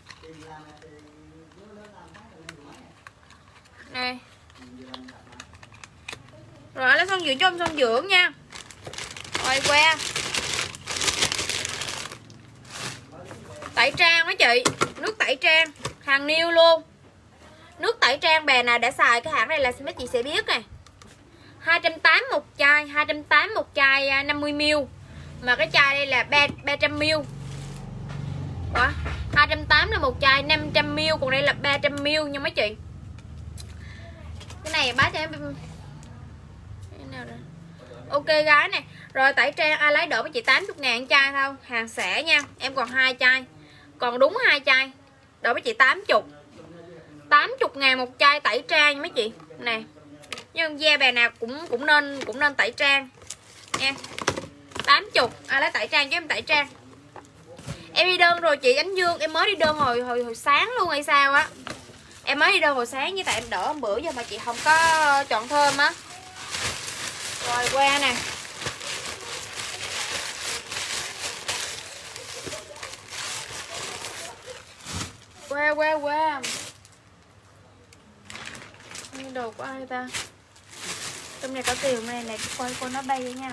Nè. Rồi lấy son dưỡng cho em son dưỡng nha. Rồi que. Tẩy trang mấy chị. Nước tẩy trang. Hàng niêu luôn. Nước tẩy trang bè nào đã xài cái hãng này là mấy chị sẽ biết nè. 280 một chai. 280 một chai 50ml. Mà cái chai đây là 300ml. Ủa? 280 là một chai 500ml. Còn đây là 300ml nha mấy chị. Cái này bán cho em. Ok gái nè. Rồi tẩy trang ai lấy đỡ với chị 80.000 chai thôi. Hàng sẻ nha. Em còn 2 chai. Còn đúng 2 chai. Đỡ với chị 80. 80.000 một chai tẩy trang nha mấy chị. Nè. Nhưng da bè nào cũng nên tẩy trang nha. 80. Ai lấy tẩy trang cho em tẩy trang. Em đi đơn rồi chị Ánh Dương. Em mới đi đơn hồi sáng luôn hay sao á. Em mới đi đơn hồi sáng như tại em đỡ bữa giờ mà chị không có chọn thơm á. Rồi qua nè. Qua đồ của ai ta? Trong này có tiền này này, coi nó bay nha.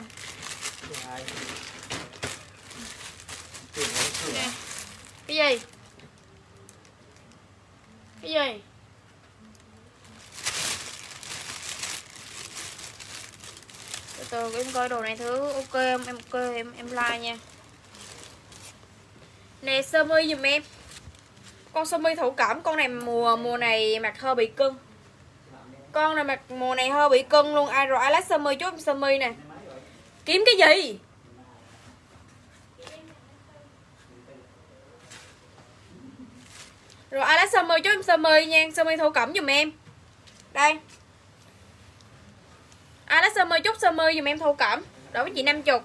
Nè. Cái gì? Cái gì? Từ em coi đồ này thứ ok không? Em ok em like nha. Nè sơ mi giùm em. Con sơ mi thổ cẩm, con này mùa này mặc hơi bị cưng. Con này mặc mùa này hơi bị cưng luôn. Ai rồi ai lấy sơ mi chút em sơ mi nè. Kiếm cái gì? Rồi ai lấy sơ mi chút em sơ mi nha, sơ mi thổ cẩm giùm em. Đây. Ai lấy sơ mi chút sơ mi giùm em thổ cẩm. Đối với chị 50.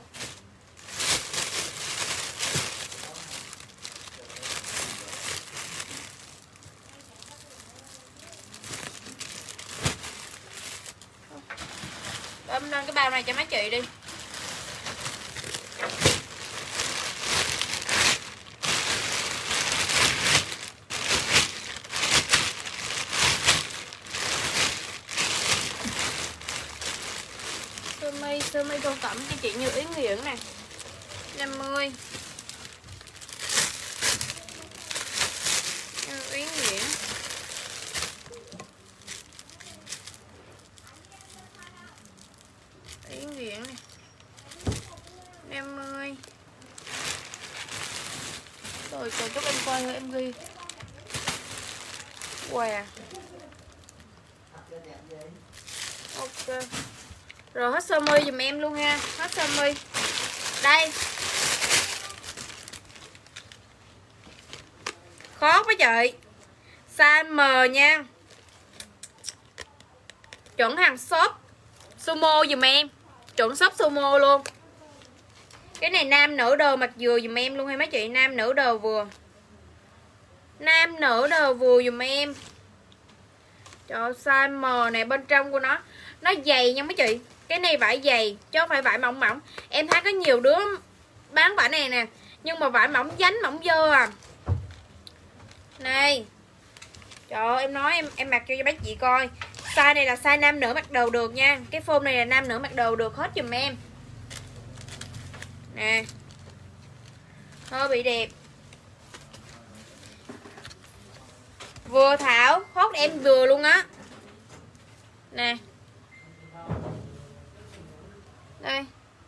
Ôm lên cái bao này cho mấy chị đi. Sơ mi thổ cẩm cho chị Như Ý Nguyễn nè. 50. Như Ý Nguyễn. Ý Nguyễn này. 50. Rồi chờ chút em coi em ghi. Què. Ok. Rồi hết sơ mi dùm em luôn ha. Hết sơ mi. Đây. Khó quá chị. Size M nha. Chuẩn hàng shop Sumo dùm em. Chuẩn shop Sumo luôn. Cái này nam nữ đồ mặc vừa dùm em luôn hay mấy chị. Nam nữ đồ vừa. Nam nữ đồ vừa dùm em. Trời ơi, size M này bên trong của nó dày nha mấy chị. Cái này vải dày chứ không phải vải mỏng mỏng. Em thấy có nhiều đứa bán vải này nè, nhưng mà vải mỏng dánh mỏng dơ à. Này. Trời ơi, em nói em mặc cho mấy chị coi. Size này là size nam nữ mặc đồ được nha. Cái form này là nam nữ mặc đồ được hết dùm em. Nè. Hơi bị đẹp. Vừa Thảo, hốt em vừa luôn á. Nè. Đây.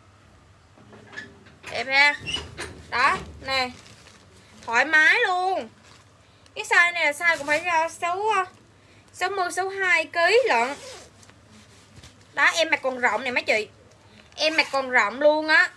Đẹp ha. Đó, nè. Thoải mái luôn. Cái size này là size cũng phải ra 60 62 kg lận. Đó, em mặc còn rộng nè mấy chị. Em mặc còn rộng luôn á.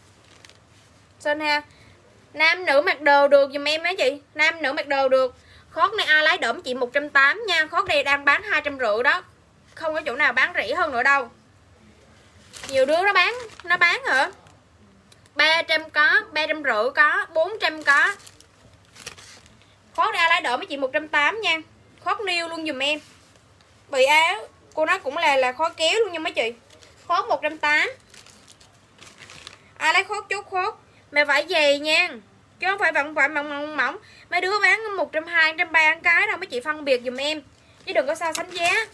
Xin ha. Nam nữ mặc đồ được dùm em mấy chị. Nam nữ mặc đồ được. Khót này ai lấy đỡ mấy chị 180 nha. Khót đây đang bán 250 đó. Không có chỗ nào bán rẻ hơn nữa đâu. Nhiều đứa nó bán hả? 300 có, 350 có, 400 có. Khót đây ai lấy đỡ mấy chị 180 nha. Khót niêu luôn dùm em. Bị áo cô nó cũng là khó kéo luôn nha mấy chị. Khót 180. Ai lấy khót chốt khót mà phải dày nha, chứ không phải mỏng. Mấy đứa bán 120, 130 cái đâu mấy chị phân biệt dùm em, chứ đừng có so sánh giá.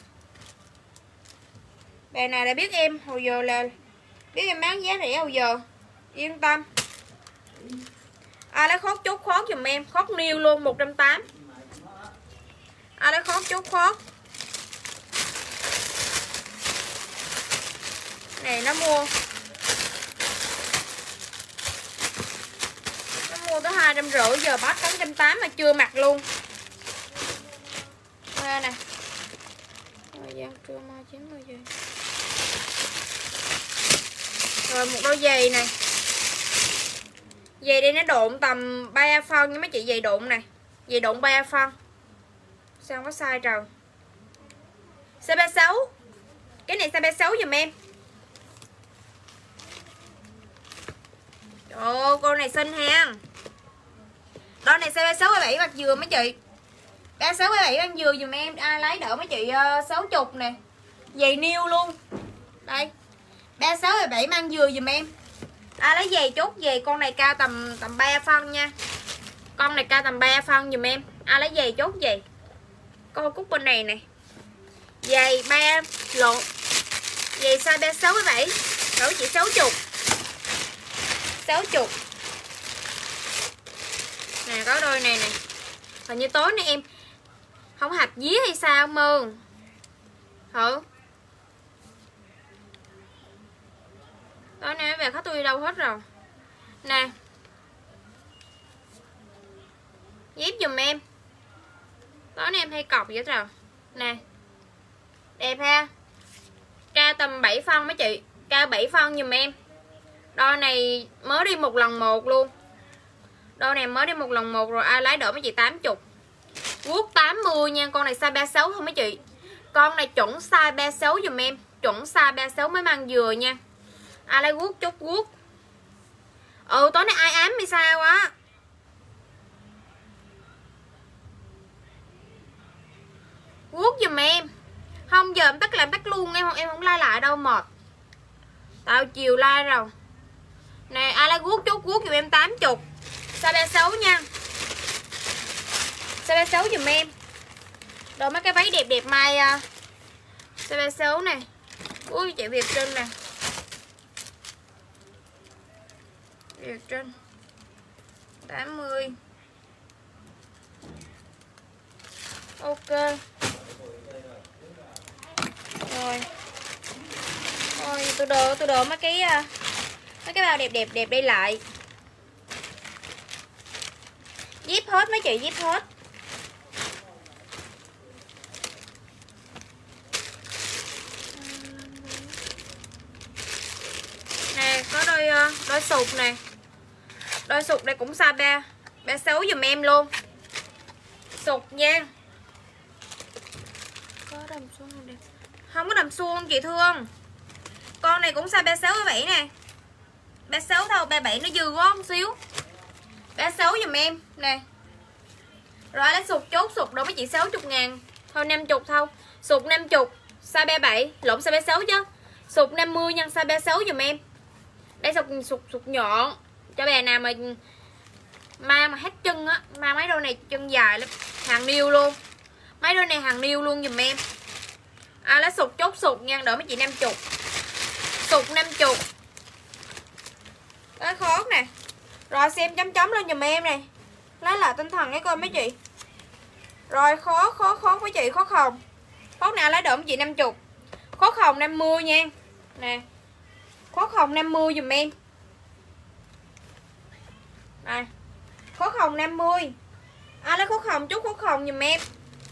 Bà nào đã biết em hồi giờ là biết em bán giá rẻ hồi giờ, yên tâm. Ai lấy khót chốt khót dùm em. Khót niêu luôn 180. Ai lấy khót chốt khót này, nó mua tới 250, giờ bắt 880 mà chưa mặc luôn. Ra nè. Thời gian trưa mai 90 giờ. Rồi một đôi giày này. Giày đây nó độn tầm 3 phân nha mấy chị, giày độn này. Giày độn 3 phân. Sao không có size trời. Size 36. Cái này size 36 giùm em. Ồ, con này xinh ha. Đôi này size 36 37 mặt dừa mấy chị. 36 37 ăn dừa dùm em. Ai lấy đỡ mấy chị 60 nè. Giày niêu luôn. Đây. 36 37 mang dừa dùm em. Ai lấy giày chốt giày, con này cao tầm 3 phân nha. Con này cao tầm 3 phân dùm em. Ai lấy giày chốt giày. Con cúc bên này nè. Giày 3 lộn. Giày size 36 37. Đỡ chị 60. 60. Nè có đôi này nè. Hình như tối nay em không hạt dí hay sao mơ. Hử? Tối nay về khách tôi đi đâu hết rồi. Nè. Dép dùm em. Tối nay em hay cọc vậy rồi. Nè. Đẹp ha. Cao tầm 7 phân mấy chị. Cao 7 phân dùm em. Đôi này mới đi một lần một luôn. Đôi này mới đi một lần một rồi. Ai lấy đỡ mấy chị 80. Guốc 80 nha. Con này size 36 thôi mấy chị. Con này chuẩn size 36 dùm em. Chuẩn size 36 mới mang dừa nha. Ai lấy guốc chốt guốc. Tối nay ai ám hay sao á. Guốc dùm em. Không giờ em tắt làm tắt luôn. Em không like lại đâu mệt. Tao chiều like rồi. Nè ai lấy guốc chốt guốc dùm em 80. Size 36 nha. Size 36 dùm em. Rồi mấy cái váy đẹp đẹp mai size 36 nè. Ui chị Việt Trinh nè. Việt Trinh 80. Ok. Rồi. Rồi tôi đổ mấy cái bao đẹp đây lại. Zip hết mấy chị, zip hết. Nè có đôi sụt nè. Đôi sụt đây cũng size 36 dùm em luôn. Sụt nha. Có đầm suông không đẹp. Không có đầm suông chị Thương. Con này cũng size 36 37 nè. 36 thôi, 37 nó dư quá một xíu. 36 dùm em nè. Rồi lấy sụt chốt sụt đâu mấy chị 60 ngàn. Thôi 50 thôi. Sụt 50 size 37, lộn size 36 chứ. Sụt 50 nhân size 36 dùm em. Đây sụt nhọn. Cho bà nào mà mang mà hết chân á, mang mấy đôi này chân dài lắm. Hàng niêu luôn. Mấy đôi này hàng niêu luôn dùm em. Ai lấy sụt chốt sụt nha, đỡ mấy chị 50. Sụt 50. Cái khót nè. Rồi xem chấm lên dùm em này. Lấy lại tinh thần cái coi mấy chị. Rồi khót mấy chị, khót hồng. Khót nào lấy đỡ mấy chị 50. Khót hồng 50 nha. Nè. Khót hồng 50 dùm em. Này. Khót hồng 50. Ai lấy khót hồng chút khót hồng dùm em.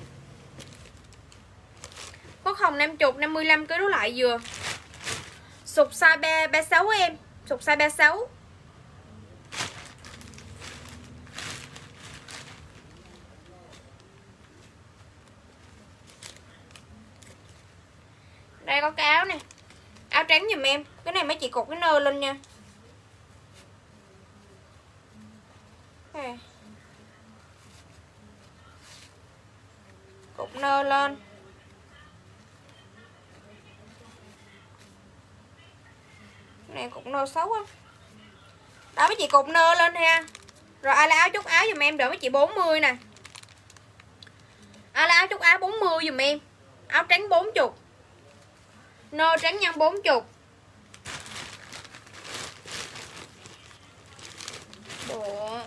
Khót hồng 50, 55 cái đối lại vừa. Sụt size 36 em. Sụt size 36. Đây có cái áo nè, áo trắng giùm em. Cái này mấy chị cột cái nơ lên nha. Cột nơ lên. Cái này cột nơ xấu á. Đó mấy chị cột nơ lên ha. Rồi ai lấy áo chốt áo giùm em đỡ mấy chị 40 nè. Ai lấy áo chốt áo 40 giùm em. Áo trắng 40. Nơ trắng nhân 40. Bộ.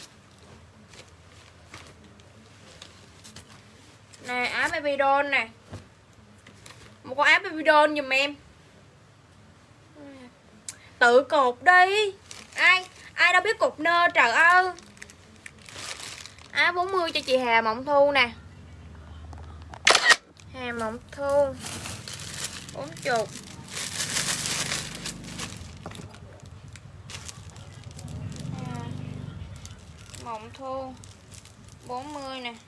Nè áo baby doll nè. Một con áo baby doll giùm em. Tự cột đi. Ai đâu biết cột nơ trời ơi. Áo 40 cho chị Hà Mộng Thu nè. Hà Mộng Thu 40. Mộng Thu 40 nè.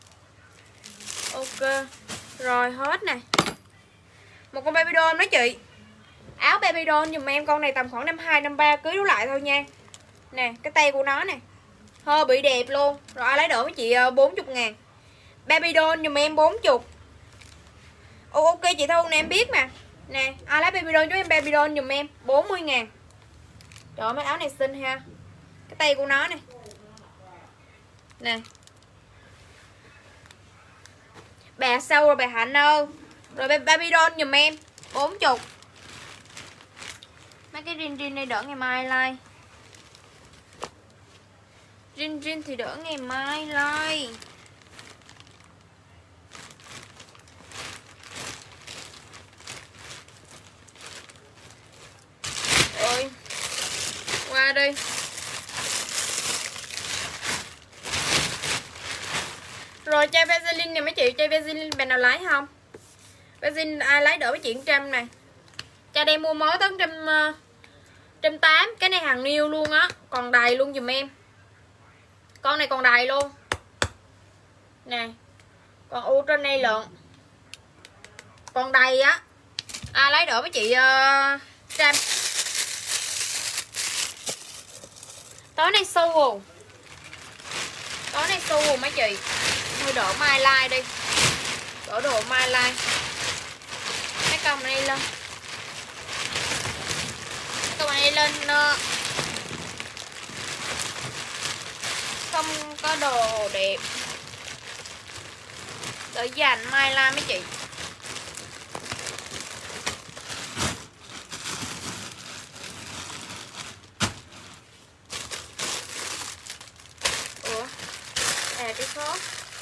Ok. Rồi hết nè. Một con baby doll đó chị. Áo baby doll dùm em, con này tầm khoảng 52 53 kg đổ lại thôi nha. Nè, cái tay của nó nè. Hơi bị đẹp luôn. Rồi ai lấy đỡ với chị 40.000. Baby doll dùm em 40. Ok chị Thu nè, em biết mà. Nè, ai lấy baby doll cho em baby doll dùm em 40.000. Trời ơi, mấy áo này xinh ha. Cái tay của nó nè. Nè. Bà sâu rồi bà Hạnh ơi. Rồi baby doll dùm em 40. Mấy cái rin này đỡ ngày mai like. Rin thì đỡ ngày mai like. Rồi. Qua đi. Rồi chai Vaseline nè mấy chị, chai Vaseline bạn nào lấy không? Vaseline ai lấy đỡ với chị 100 này. Chai đây mua mới tới 180. Cái này hàng new luôn á, còn đầy luôn dùm em. Con này còn đầy luôn. Nè. Còn u trên đây lận. Còn đầy á. Ai lấy đỡ với chị Trâm. Tối nay xu. Tối nay xu mấy chị. Thôi đổ mai like đi. Đổ đồ mai like. Cái con này lên. Cái con này lên không có đồ đẹp. Đợi dành mai like mấy chị. Cái khót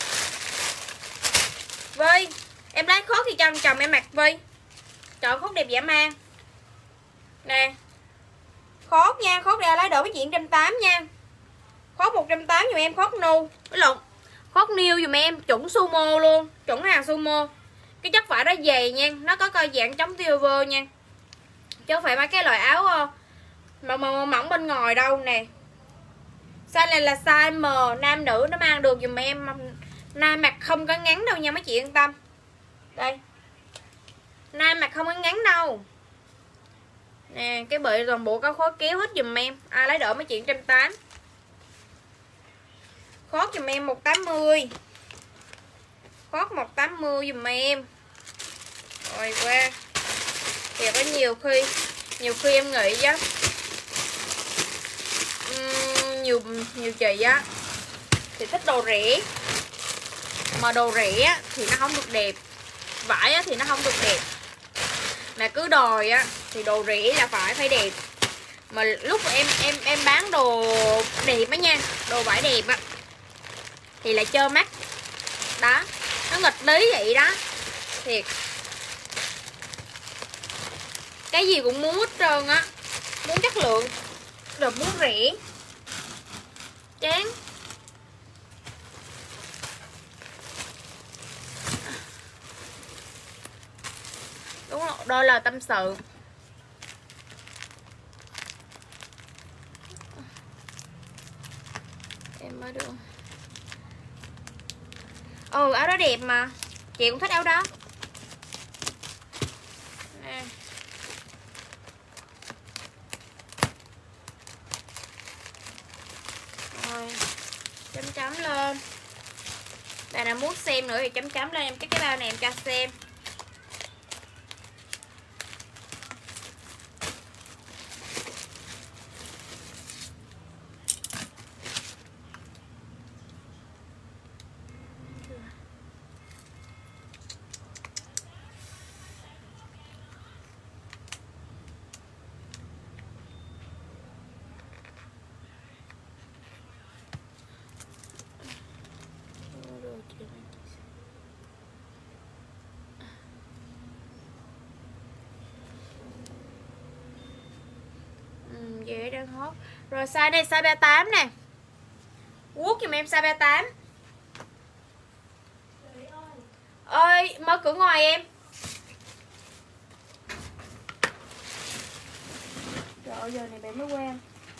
Vi em lấy khót thì cho chồng em mặc Vi. Chọn khót đẹp dã man nè. Khót nha, khót ra lấy đỡ với chuyện 180 nha. Khót 180 dùm em, khót nu với lộn khót niêu dùm em, chuẩn sumo luôn, chuẩn hàng sumo. Cái chất vải đó dày nha, nó có coi dạng chống tiêu vơ nha, chứ không phải mấy cái loại áo mà mỏng bên ngoài đâu nè. Size này là size M, nam nữ nó mang được dùm em. Nam mặc không có ngắn đâu nha mấy chị yên tâm. Đây. Nam mặc không có ngắn đâu. Nè, cái bệ toàn bộ có khóa kéo hết dùm em. Ai lấy đỡ mấy chị 180. Khót dùm em 180. Khót 180 dùm em. Rồi qua. Thì có nhiều khi em nghĩ chứ. Nhiều chị á thì thích đồ rẻ, mà đồ rẻ thì nó không được đẹp, vải thì nó không được đẹp, mà cứ đòi á thì đồ rẻ là phải đẹp. Mà lúc em bán đồ đẹp á nha, đồ vải đẹp á thì lại trơ mắt đó, nó nghịch lý vậy đó. Thiệt, cái gì cũng muốn hết trơn á, muốn chất lượng rồi muốn rẻ chán. Đúng rồi, đôi lời tâm sự. Em mới được. Áo đó đẹp mà. Chị cũng thích áo đó. chấm lên. Bạn nào muốn xem nữa thì chấm lên em, cái bao này em cho xem. Dễ đang hot. Rồi size này size 38 nè. Guốc giùm em size 38. Ơi, mở cửa ngoài em. Trời ơi, giờ này bạn mới quen.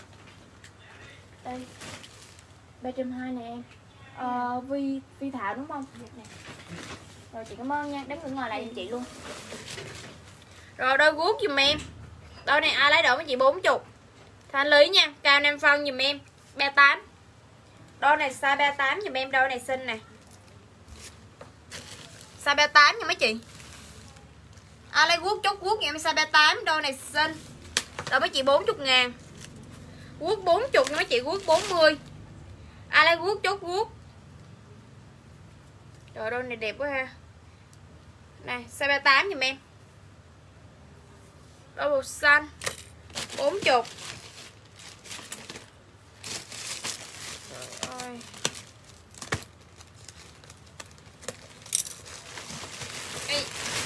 Đây 320 nè em. Vi Thảo đúng không? Nè. Rồi chị cảm ơn nha, đếm cửa ngoài lại giùm chị luôn. Rồi đôi guốc giùm em. Đôi này ai lấy đổ với chị 40. Thanh lý nha, cao 5 phân giùm em 38. Đôi này size 38 giùm em, đôi này xinh nè. Size 38 nha mấy chị. Ai lấy guốc chốt guốc giùm em size 38, đôi này xinh. Đôi mấy chị 40.000. Guốc 40 nha mấy chị, guốc 40. Ai lấy guốc chốt guốc. Trời, đôi này đẹp quá ha. Này, size 38 giùm em. Đôi màu xanh 40. Trời ơi. Ê.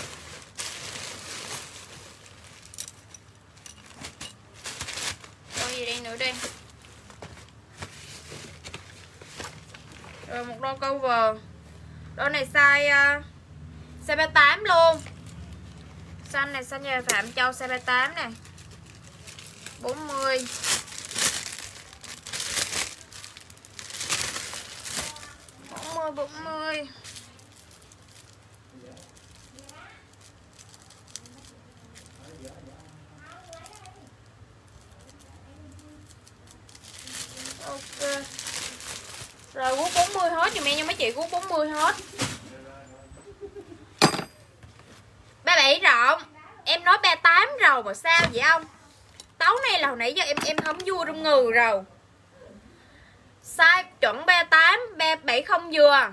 Đôi gì đây nữa đây. Rồi một đôi cover. Đôi này size 38 luôn. Xanh này, xanh nhà Phạm Châu size 38 nè. 40. Bốn mươi. Ok. Rồi guốc 40 hết giùm em nha mấy chị, guốc 40 hết. 37 rộng. Em nói 38 rồi mà sao vậy không? Tấu này là hồi nãy giờ em không vua trong ngừ rồi. Size chuẩn 38, 37 không vừa.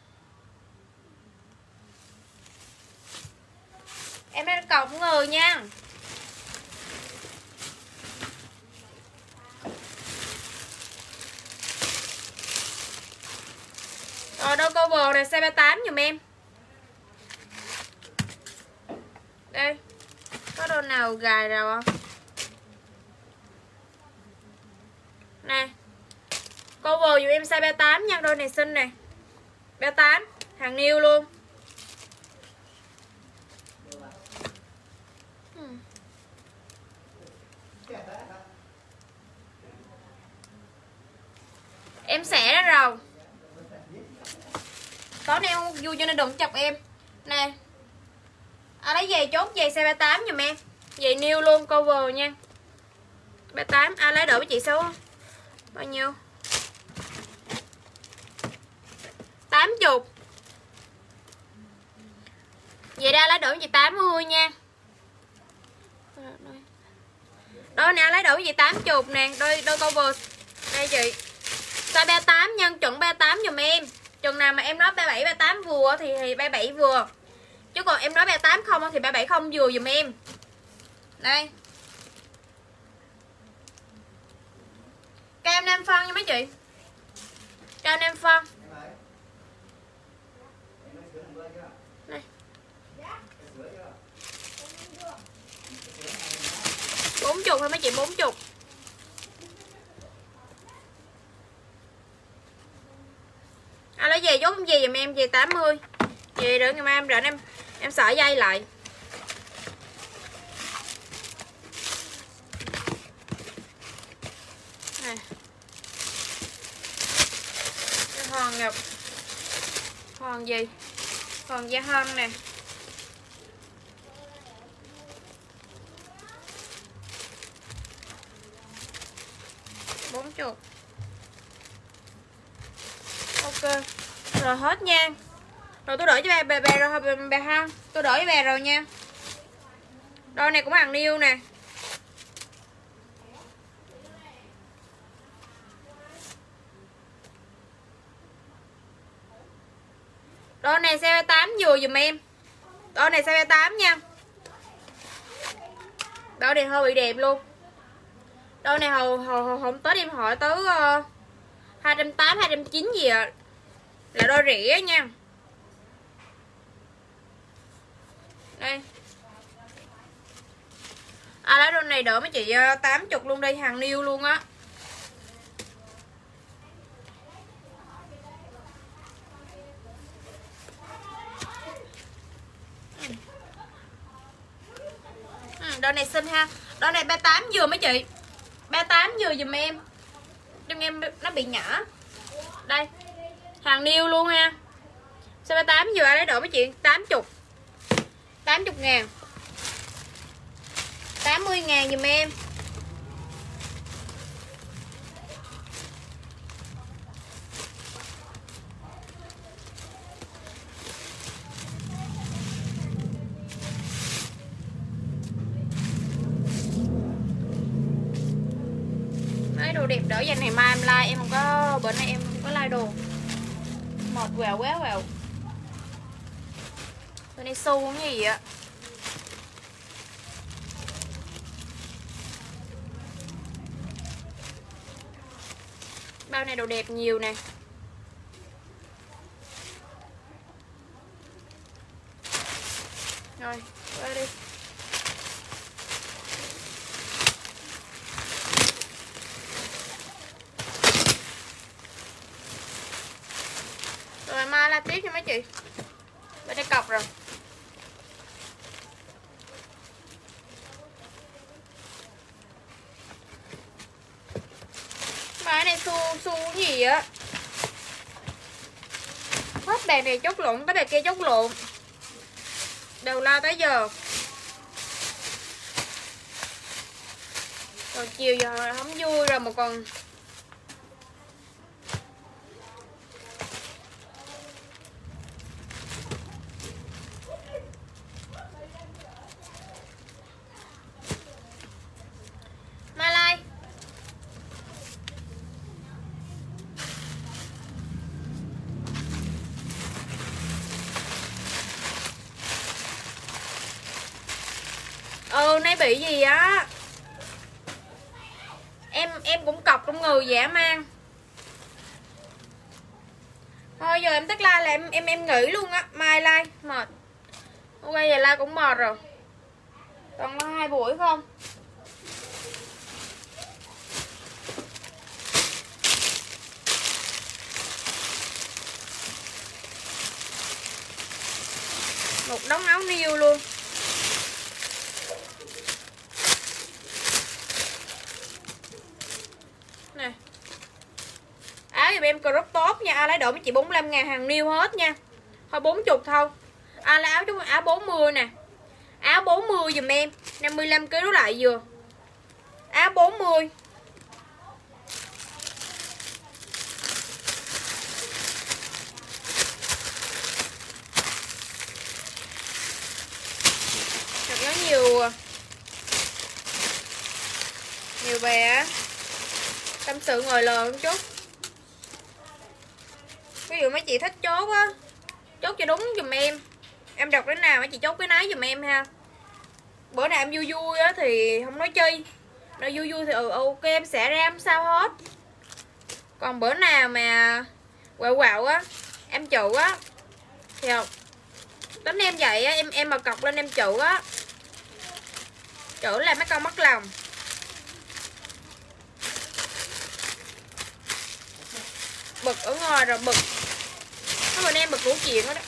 Em đang cộng ngừ nha. Rồi đôi cover này size 38 giùm em. Đây. Có đôi nào gài rồi không? Nè. Cover dùm em size 38 nha, đôi này xinh nè. 38, hàng new luôn. Em xẻ ra rồi. Tối nay em vui cho nên đừng chọc em. Nè. Lấy giày chốt giày size 38 giùm em. Giày new luôn, cover nha. 38, ai lấy đỡ với chị số bao nhiêu? 80. Vậy ra lấy đỡ với chị 80 nha. Đôi này lấy đỡ với chị 80 nè, đôi cover đây chị. Size 38 nhân chuẩn 38 giùm em. Chừng nào mà em nói 37 38 vừa thì 37 vừa. Chứ còn em nói 38 không thì 37 không vừa dùm em. Đây. Cam 5 phân nha mấy chị. Cam 5 phân. Đây. 40 thôi mấy chị, 40. Lấy giày chốt gì dùm em, giày 80. Vậy nữa ngày mai em rảnh em sợi dây lại. Nè. Cái hòn ngọc. Hòn gì? Hòn da hân nè. Ok. Rồi hết nha. Rồi tôi đổi cho bà rồi bà ha. Tôi đổi cho bà rồi nha. Đôi này cũng hàng niêu nè. Đôi này size 8 vừa dùm em. Đôi này size 8 nha. Đôi này hơi bị đẹp luôn. Đôi này hôm Tết em hỏi tới 280 290 gì ạ. Là đôi rẻ nha. Đây. Lấy đôi này đỡ mấy chị 80 luôn đi, hàng niêu luôn á. Đôi này xinh ha. Đôi này 38 vừa mấy chị. 38 vừa dùm em. Trong em nó bị nhỏ. Đây. Hàng niêu luôn ha. Size 38 vừa ai lấy đỡ mấy chị 80. 80 ngàn. 80 ngàn dùm em. Mấy đồ đẹp đỡ dành ngày mai em like. Em không có, bữa nay em không có like đồ. Mệt quẹo quá quẹo. Bữa nay xu cái gì ạ. Bao này đồ đẹp nhiều nè. Rồi, qua đi. Rồi mai la tiếp cho mấy chị. Bên đây cọc rồi. Cái này xu gì á. Hết bàn này chốt lộn tới bàn kia chốt lộn. Đều lao tới giờ. Rồi chiều giờ không vui rồi mà còn. Malai. Nay bị gì á. Em cũng cọc trong người dã man. Thôi giờ em tắt like là em nghỉ luôn á. Mai like mệt. Ok giờ like cũng mệt rồi. Còn có 2 buổi không? Một đống áo niêu luôn. Nè. Áo giùm em crop top nha. Ai lấy đổi mấy chị 45 ngàn hàng niêu hết nha. Thôi 40 thôi. Ai lấy áo chúng áo 40 nè. Áo 40 giùm em 55 kg đó lại vừa. Áo 40. Thật nó nhiều bé tâm sự ngồi lờ một chút. Ví dụ mấy chị thích chốt á, chốt cho đúng giùm em. Em đọc cái nào mấy chị chốt cái nấy giùm em ha. Bữa nào em vui vui á thì không nói chi. Nó vui vui thì ok em sẽ ra không sao hết. Còn bữa nào mà quạo quạo á, em chịu á thì không. Tính em vậy á, em mà cọc lên em chịu á. Chịu là mấy con mất lòng. Bực ở ngoài rồi bực. Nó bên em bực đủ chuyện đó đó.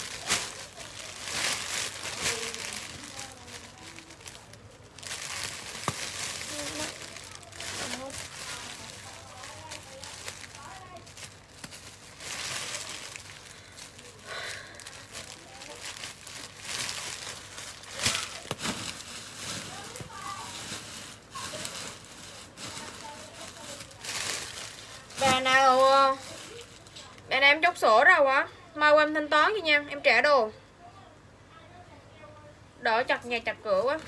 Bà nào em chốt đóng sổ đâu á. Mau em thanh toán cho nha, em trả đồ. Đỡ chặt nhà chặt cửa quá.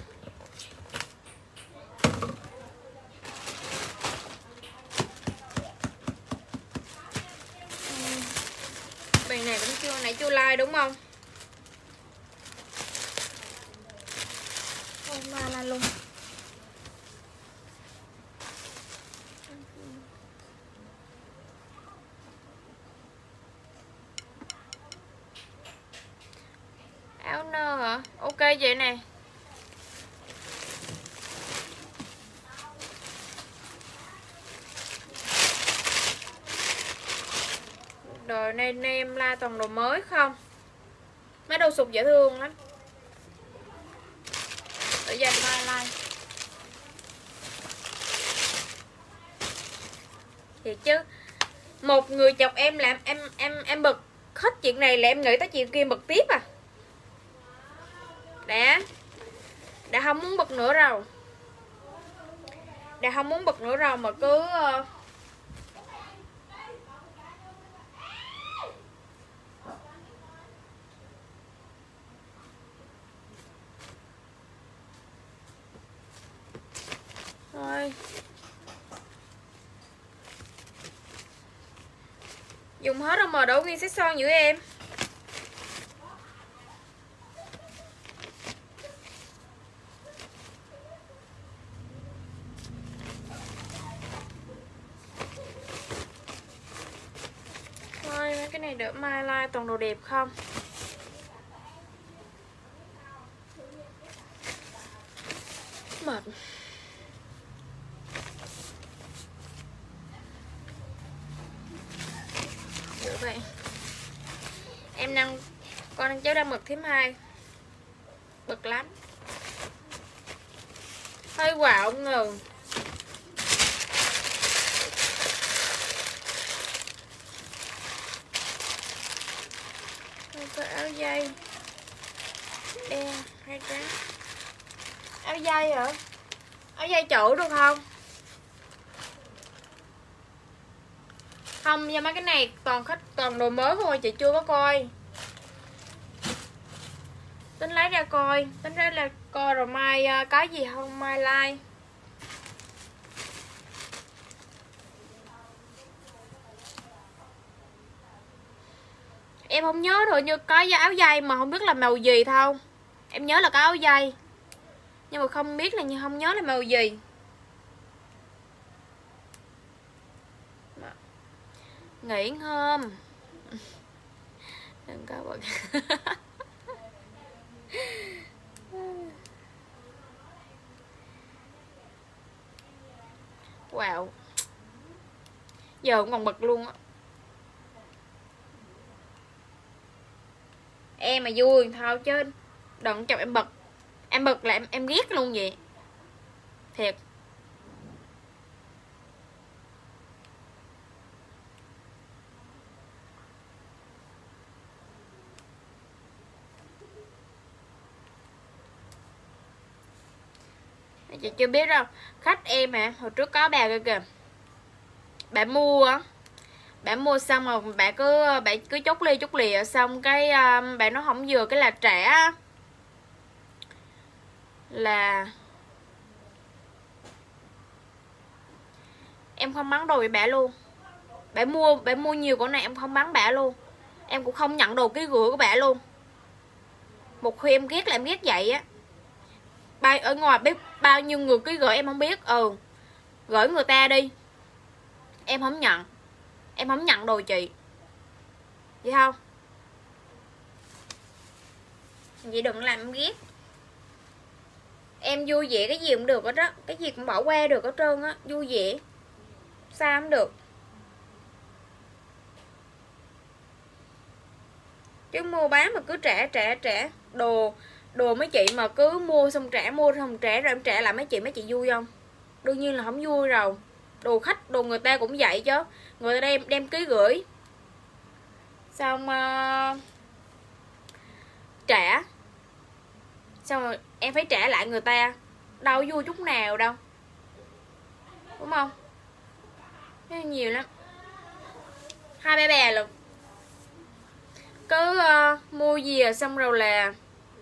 Bạn này cũng chưa, nãy chưa like đúng không? Không like luôn. Áo nơ hả? Ok vậy nè. Rồi nay em la toàn đồ mới không? Mấy đồ sụt dễ thương lắm. Để dành mai like. Thì chứ một người chọc em làm em bực hết chuyện này là em nghĩ tới chuyện kia bực tiếp à. Đã không muốn bực nữa rồi. Đã không muốn bực nữa rồi mà cứ thôi. Dùng hết rồi mà đổ ghi xích son giữa em. Thôi mấy cái này đỡ mai like toàn đồ đẹp không. Mệt. Được vậy. Con cháu đang mực thím 2. Bực lắm. Hơi quạo ngừ. Có áo dây đen hay trắng? Áo dây hả? Áo dây chủ được không? Không, do mấy cái này toàn đồ mới thôi, chị chưa có coi. Tính lấy ra coi, tính ra là coi rồi mai cái gì không mai like. Em không nhớ rồi, như có áo dây mà không biết là màu gì thôi. Em nhớ là có áo dây nhưng mà không biết là không nhớ là màu gì. Nghỉ hôm đừng có bật. Wow, giờ cũng còn bật luôn á. Em mà vui thôi chứ đừng chọc em bật. Em bật là em ghét luôn vậy. Thiệt. Chị chưa biết đâu. Khách em hả? Hồi trước có bà kìa. Bà mua xong rồi bà cứ chốt lìa xong cái bà nó không vừa cái là trả là em không bán đồ với bà luôn. Bà mua nhiều của này em không bán bà luôn. Em cũng không nhận đồ ký gửi của bà luôn. Một khi em ghét là em ghét vậy á. Ở ngoài biết bao nhiêu người ký gửi em không biết. Gửi người ta đi. Em không nhận. Em không nhận đồ chị. Vậy không? Vậy đừng làm em ghét. Em vui vẻ cái gì cũng được hết đó. Cái gì cũng bỏ qua được hết trơn á. Vui vẻ sao cũng được. Chứ mua bán mà cứ trả đồ mấy chị mà cứ mua xong trả rồi em trả lại mấy chị vui không? Đương nhiên là không vui rồi. Đồ người ta cũng vậy chứ. Người ta đem ký gửi xong trả xong rồi em phải trả lại người ta, đâu vui chút nào đâu, đúng không? Nhiều lắm, 2-3 bè là cứ mua gì xong rồi là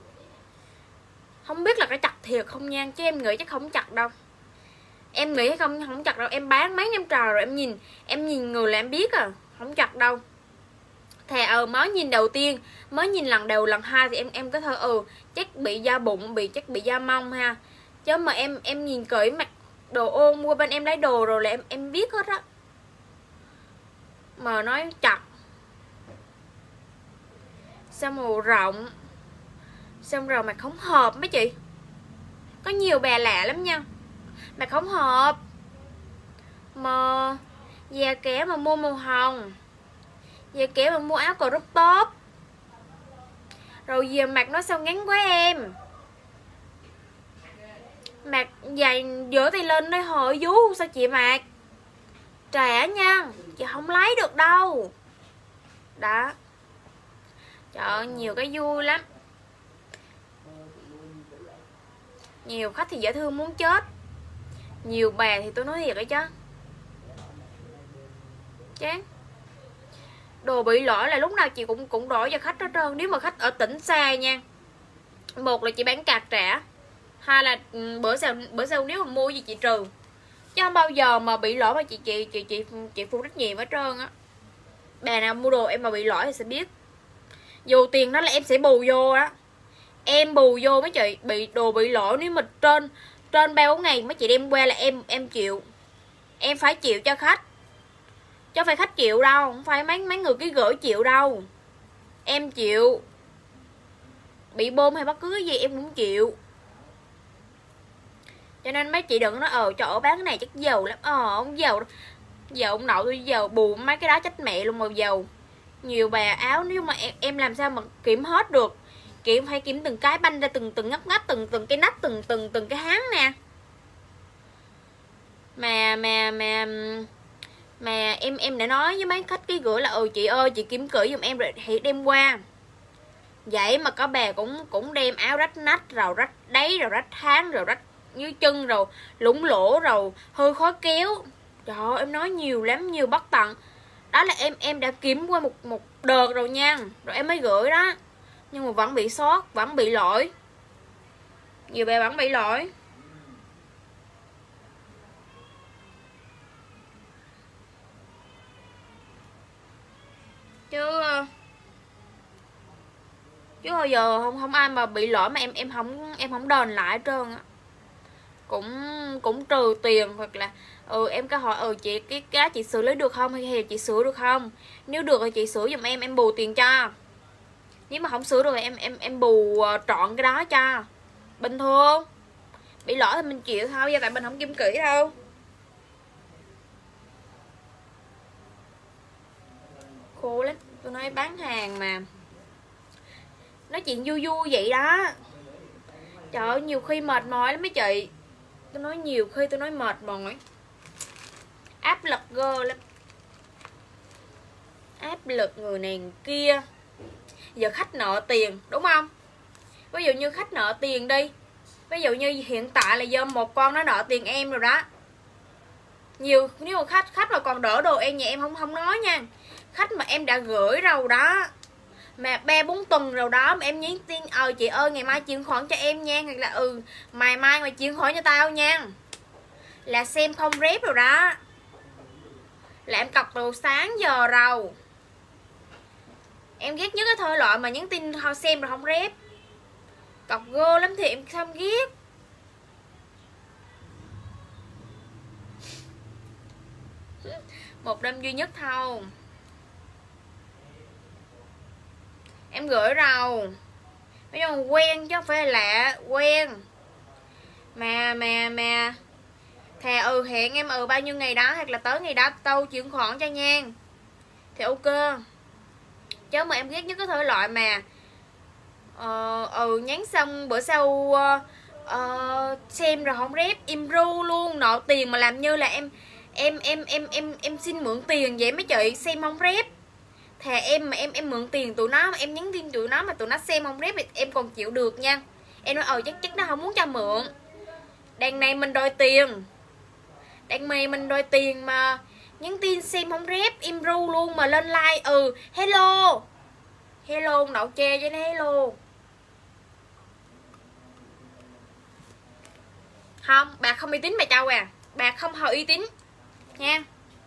không biết là có chặt thiệt không nha, chứ em nghĩ chắc không chặt đâu. Em nghĩ không chặt đâu, em bán mấy năm trời rồi, em nhìn người là em biết à, không chặt đâu. Thà mới nhìn đầu tiên, mới nhìn lần đầu lần hai thì em có thể chắc bị da bụng, chắc bị da mông ha. Chứ mà em nhìn kỹ mặt đồ ôn qua bên em lấy đồ rồi là em biết hết á. Mà nói chặt xong rồi rộng, xong rồi mặt không hợp mấy chị. Có nhiều bà lạ lắm nha, mặt không hợp mà già kẻ mà mua màu hồng, già kẻ mà mua áo crop top, rồi giờ mặt nó sao ngắn quá em. Mặt dài giữa tay lên đây hỏi vú sao chị mặc trẻ nha, chị không lấy được đâu. Đó, trời ơi, nhiều cái vui lắm. Nhiều khách thì dễ thương muốn chết, nhiều bà thì tôi nói thiệt đấy chứ chán. Đồ bị lỗi là lúc nào chị cũng đổi cho khách hết trơn. Nếu mà khách ở tỉnh xa nha, một là chị bán cạc trả, hai là bữa sau nếu mà mua gì chị trừ, chứ không bao giờ mà bị lỗi mà chị phụ trách nhiệm hết trơn á. Bà nào mua đồ em mà bị lỗi thì sẽ biết, dù tiền đó là em sẽ bù vô á, em bù vô mấy chị. Đồ bị lỗi nếu mà trên 3-4 ngày mấy chị đem qua là em chịu, em phải chịu cho khách, chứ phải khách chịu đâu, không phải mấy người cái gửi chịu đâu, em chịu. Bị bơm hay bất cứ cái gì em cũng chịu. Cho nên mấy chị đừng nói chỗ bán cái này chắc giàu lắm. Ông giàu, giờ ông nội tôi giàu bù mấy cái đó chết mẹ luôn mà giàu. Nhiều bà áo nếu mà em làm sao mà kiểm hết được, phải kiểm từng cái banh ra, từng ngắt từng cái nách, từng cái háng nè. Mà em đã nói với mấy khách ký gửi là chị ơi chị kiểm kỹ giùm em rồi thì đem qua. Vậy mà có bà cũng đem áo rách nách, rồi rách đáy, rồi rách háng, rồi rách dưới chân, rồi lủng lỗ, rồi hơi khó kéo. Trời ơi, em nói nhiều lắm, nhiều bất tận. Đó là em đã kiểm qua một đợt rồi nha, rồi em mới gửi đó. Nhưng mà vẫn bị sót, vẫn bị lỗi. Nhiều bà vẫn bị lỗi. Chứ hồi giờ không ai mà bị lỗi mà em không đền lại hết trơn á. Cũng trừ tiền, hoặc là em có hỏi chị cái chị xử lý được không, hay chị sửa được không. Nếu được thì chị sửa giùm em bù tiền cho. Nếu mà không sửa được thì em bù trọn cái đó cho. Bình thường bị lỗi thì mình chịu thôi, tại mình không kiểm kỹ đâu. Khổ lắm, tôi nói bán hàng mà nói chuyện vui vậy đó. Trời ơi, nhiều khi mệt mỏi lắm mấy chị. Tôi nói nhiều khi tôi nói mệt mỏi, áp lực ghê lắm, áp lực người này người kia. Giờ khách nợ tiền đúng không, ví dụ như khách nợ tiền đi, ví dụ như hiện tại là do một con nó nợ tiền em rồi đó. Nhiều nếu mà khách mà còn đỡ đồ em, nhà em không nói nha, khách mà em đã gửi rồi đó, mà 3-4 tuần rồi đó, mà em nhắn tin chị ơi ngày mai chuyển khoản cho em nha, hoặc là mai mà chuyển khoản cho tao nha, là xem không rep rồi đó, là em cọc từ sáng giờ rồi. Em ghét nhất cái thời loại mà nhắn tin xem rồi không rep, cọc gơ lắm thì em không ghét. Một đêm duy nhất thôi em gửi rồi, nói chung quen chứ không phải là lạ, quen mà thà hẹn em bao nhiêu ngày đó, hoặc là tới ngày đó tao chuyển khoản cho nha thì ok. Chứ mà em ghét nhất cái thể loại mà nhắn xong bữa sau xem rồi không rep, im ru luôn, nợ tiền mà làm như là em xin mượn tiền vậy mấy chị, xem không rep. Thà em mà em mượn tiền tụi nó, mà em nhắn tin tụi nó mà tụi nó xem không rep thì em còn chịu được nha. Em nói chắc nó không muốn cho mượn. Đằng này mình đòi tiền, đằng mày mình đòi tiền mà nhắn tin xem không rep, im ru luôn, mà lên like hello Hello đậu che cho nó hello. Không, bà không uy tín bà Châu à. Bà không hề uy tín nha.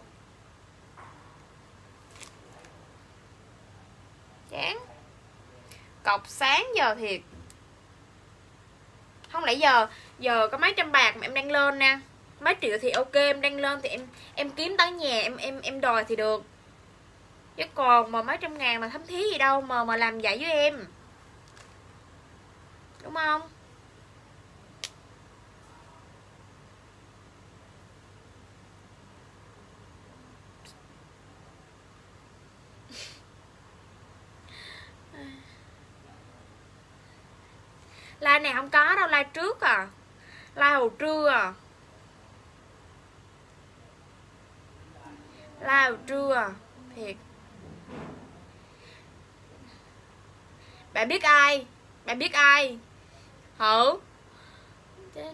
Chán. Cọc sáng giờ thiệt. Không lẽ giờ có mấy trăm bạc mà em đang lên nè. Mấy triệu thì ok, em đang lên thì em kiếm tới nhà em đòi thì được. Chứ còn mà mấy trăm ngàn mà thấm thí gì đâu mà làm vậy với em. Đúng không? Like này không có đâu, like trước à. Like hồi trưa à. Like hồi trưa à. Thiệt. Bạn biết ai? Bạn biết ai? Hử? Chết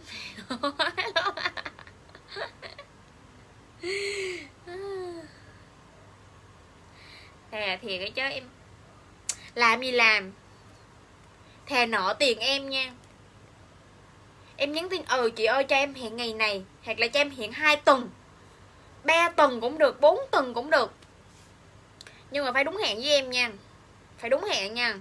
thè thiệt cái chứ em. Làm gì làm. Thè nợ tiền em nha. Em nhắn tin chị ơi cho em hẹn ngày này, hoặc là cho em hẹn 2 tuần 3 tuần cũng được, 4 tuần cũng được. Nhưng mà phải đúng hẹn với em nha. Phải đúng hẹn nha.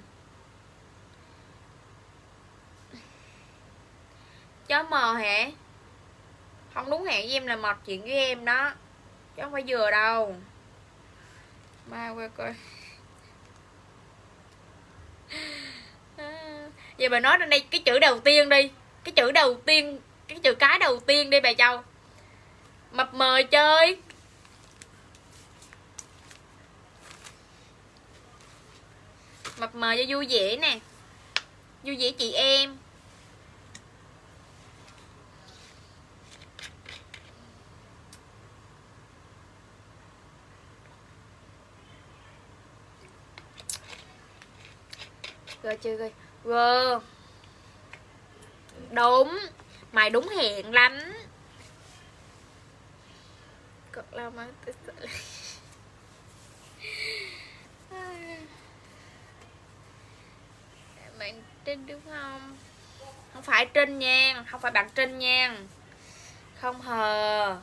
Chó mờ hả? Không đúng hẹn với em là mệt chuyện với em đó. Chứ không phải vừa đâu. Ma qua coi. Vậy bà nói lên đây cái chữ đầu tiên đi. Cái chữ đầu tiên. Cái chữ cái đầu tiên đi bà Châu. Mập mờ chơi. Mập mờ cho vui vẻ nè. Vui vẻ chị em. Rồi chưa coi. Wow. Đúng. Mày đúng hẹn lắm. Cực lâu mà bạn Trinh đúng không? Không phải Trinh nha. Không phải bạn Trinh nha. Không hờ.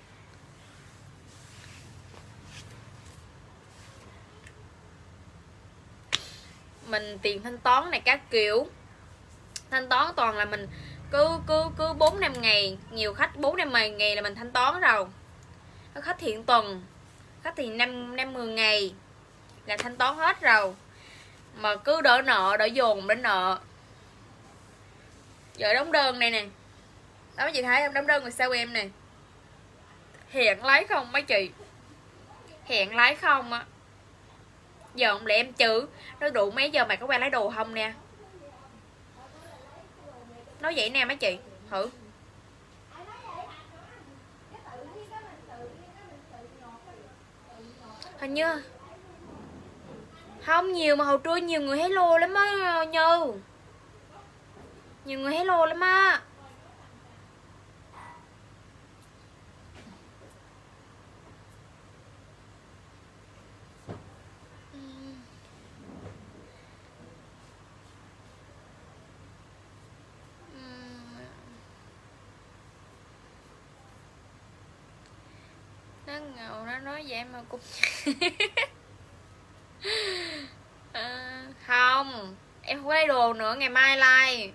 Mình tiền thanh toán này các kiểu. Thanh toán toàn là mình cứ 4-5 ngày, nhiều khách 4-5 ngày là mình thanh toán rồi. Có khách hiện tuần, khách thì 5-10 ngày là thanh toán hết rồi. Mà cứ đỡ nợ, đỡ dồn đến nợ. Giờ đóng đơn này nè. Đó mấy chị thấy không, đóng đơn người sau em nè. Hẹn lấy không mấy chị? Hẹn lấy không á. Giờ không lẽ em chữ nói đủ mấy giờ mày có qua lấy đồ không nè. Nói vậy nè mấy chị. Thử. Hình như không nhiều mà hồi trưa nhiều người hello lắm á Như. Nhiều người hello lắm á. Nó ngầu nó nói vậy mà cũng không, em không lấy đồ nữa, ngày mai like.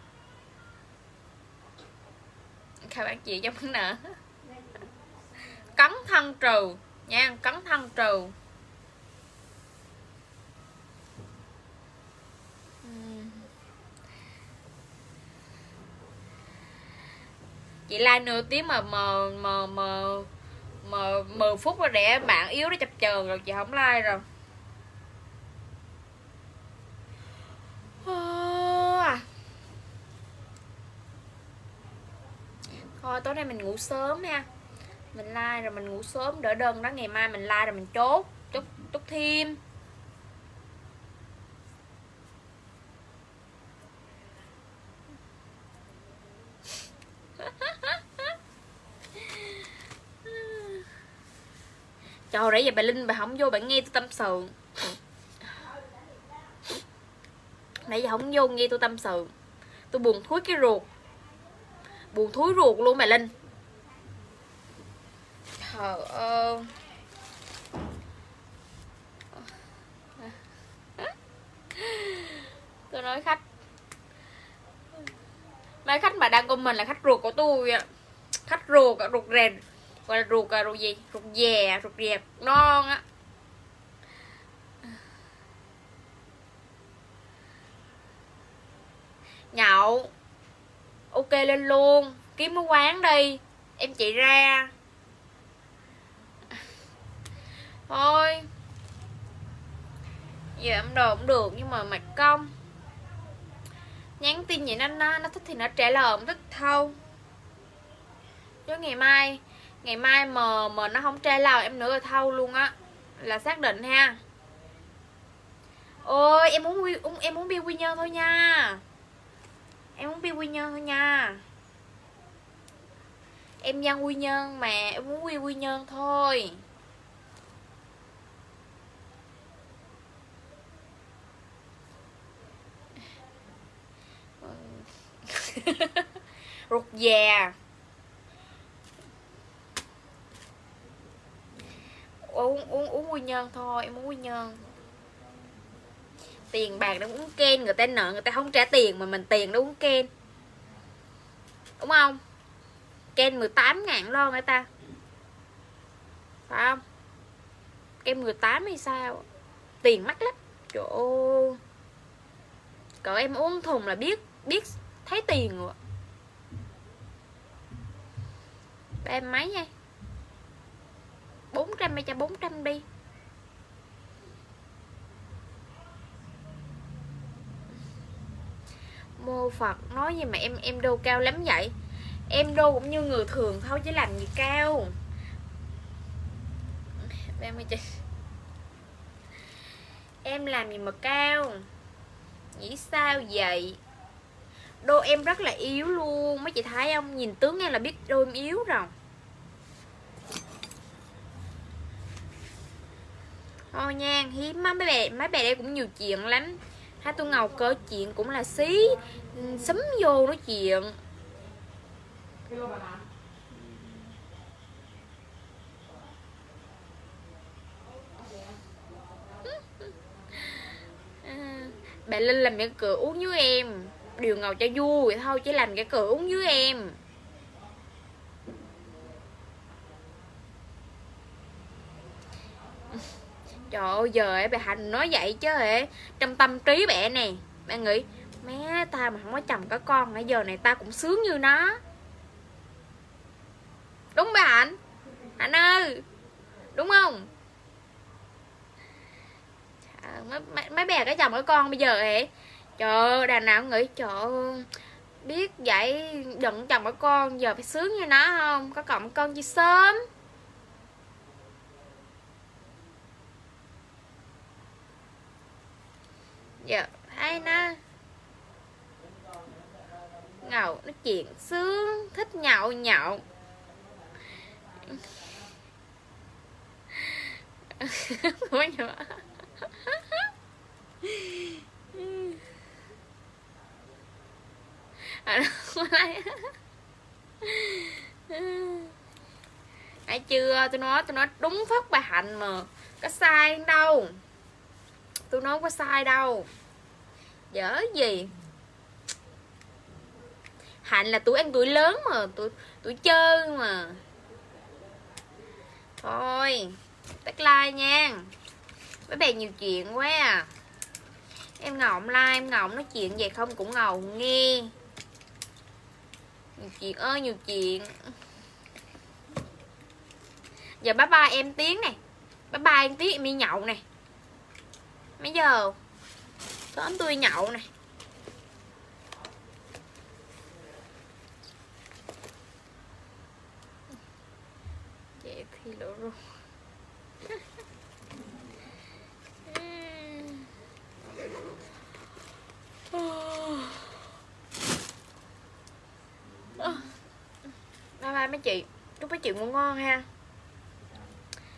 Các bạn chị trong vấn nợ. Cấn thân trừ nha, cấn thân trừ. Chị like nửa tiếng mà 10 phút rồi để bạn yếu nó chập chờn rồi chị không like rồi. Thôi tối nay mình ngủ sớm ha. Mình like rồi mình ngủ sớm đỡ đơn đó, ngày mai mình like rồi mình chốt thêm. Trời, nãy giờ bà Linh bà không vô bà nghe tôi tâm sự. Nãy giờ không vô nghe tôi tâm sự. Tôi buồn thúi cái ruột. Buồn thúi ruột luôn bà Linh. Trời ơi. Tôi nói khách, mấy khách mà đang comment là khách ruột của tôi. Khách ruột, ruột rè, gọi là ruột gì, ruột dè, ruột dè non á. Nhậu. Ok lên luôn. Kiếm cái quán đi, em chạy ra. Thôi giờ em đồ cũng được, nhưng mà mệt công. Nhắn tin vậy nó thích thì nó trả lời, không thích thôi. Chứ ngày mai mà nó không trả lời em nữa rồi thâu luôn á, là xác định ha. Ôi em muốn bia Quy Nhơn thôi nha. Em muốn bia Quy Nhơn thôi nha. Em dân Quy Nhơn mà, em muốn bia Quy Nhơn thôi. Ruột già. Uống Quy Nhơn thôi, em uống Quy Nhơn. Tiền bạc để uống ken, người ta nợ người ta không trả tiền mà mình tiền để uống ken, đúng không? Ken 18.000 lo người ta, phải không? Ken 18 hay sao, tiền mắc lắm. Trời ơi, cậu em uống thùng là biết thấy tiền rồi. Ba em mấy nha, 400 hay cho 400 đi. Mô Phật nói gì mà em đô cao lắm vậy? Em đô cũng như người thường thôi chứ làm gì cao. Em làm gì mà cao, nghĩ sao vậy? Đô em rất là yếu luôn, mấy chị thấy không? Nhìn tướng em là biết đô em yếu rồi. Thôi nha, hiếm á, mấy bà đây cũng nhiều chuyện lắm. Hai tôi ngầu cỡ chuyện cũng là xí xúm vô nói chuyện. Bà Linh làm cái cửa uống với em, điều ngầu cho vui thôi chứ làm cái cửa uống với em. Trời ơi, giờ bà Hạnh nói vậy chứ trong tâm trí bà nè, bà nghĩ mẹ ta mà không có chồng có con nãy giờ này ta cũng sướng như nó, đúng bà Hạnh? Hạnh ơi, đúng không? Mấy bè cái chồng có con bây giờ trời ơi, đàn nào cũng nghĩ trời ơi, biết vậy đừng chồng có con giờ phải sướng như nó không, có cộng con chi sớm. Giờ thấy nó ngầu nói chuyện sướng, thích nhậu. Thấy chưa, tôi nói đúng phất bà Hạnh mà, có sai đâu, tôi nói có sai đâu, dở gì. Hạnh là tuổi ăn tuổi lớn mà, tuổi chơi mà. Thôi tắt like nha, mấy bạn nhiều chuyện quá à. Em ngọng like, em ngọng nói chuyện vậy không cũng ngầu nghe. Nhiều chuyện ơi nhiều chuyện. Giờ bye bye em Tiến này, bye bye em Tiến, em đi nhậu nè. Mấy giờ sớm tôi nhậu nè. Vậy thì lỗ rồi. Bye bye mấy chị, chúc mấy chị ngủ ngon ha.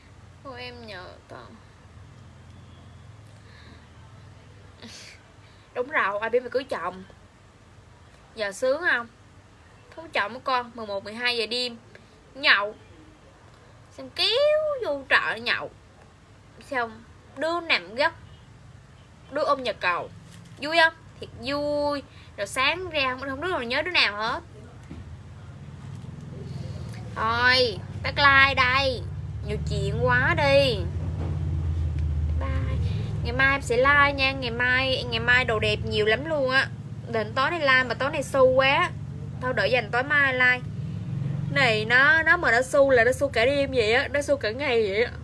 Thôi em nhờ toàn Đúng rồi, ai biết mày cưới chồng. Giờ sướng không? Thú chồng của con 11, 12 giờ đêm nhậu, xong kéo vô chợ nhậu, xong đưa nằm gấp, đưa ôm nhà cầu. Vui không? Thiệt vui. Rồi sáng ra không biết rồi nhớ đứa nào hết. Thôi tắt like đây, nhiều chuyện quá đi. Bye. Ngày mai em sẽ like nha. Ngày mai đồ đẹp nhiều lắm luôn á. Định tối nay like mà tối nay su quá, thôi đợi dành tối mai like. Này nó mà nó su là nó su cả đêm vậy á, nó su cả ngày vậy á.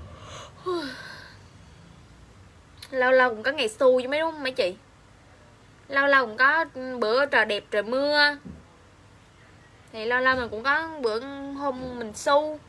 Lâu lâu cũng có ngày su với mấy, đúng không mấy chị? Lâu lâu cũng có bữa trời đẹp trời mưa, thì lâu lâu mình cũng có bữa hôm mình su.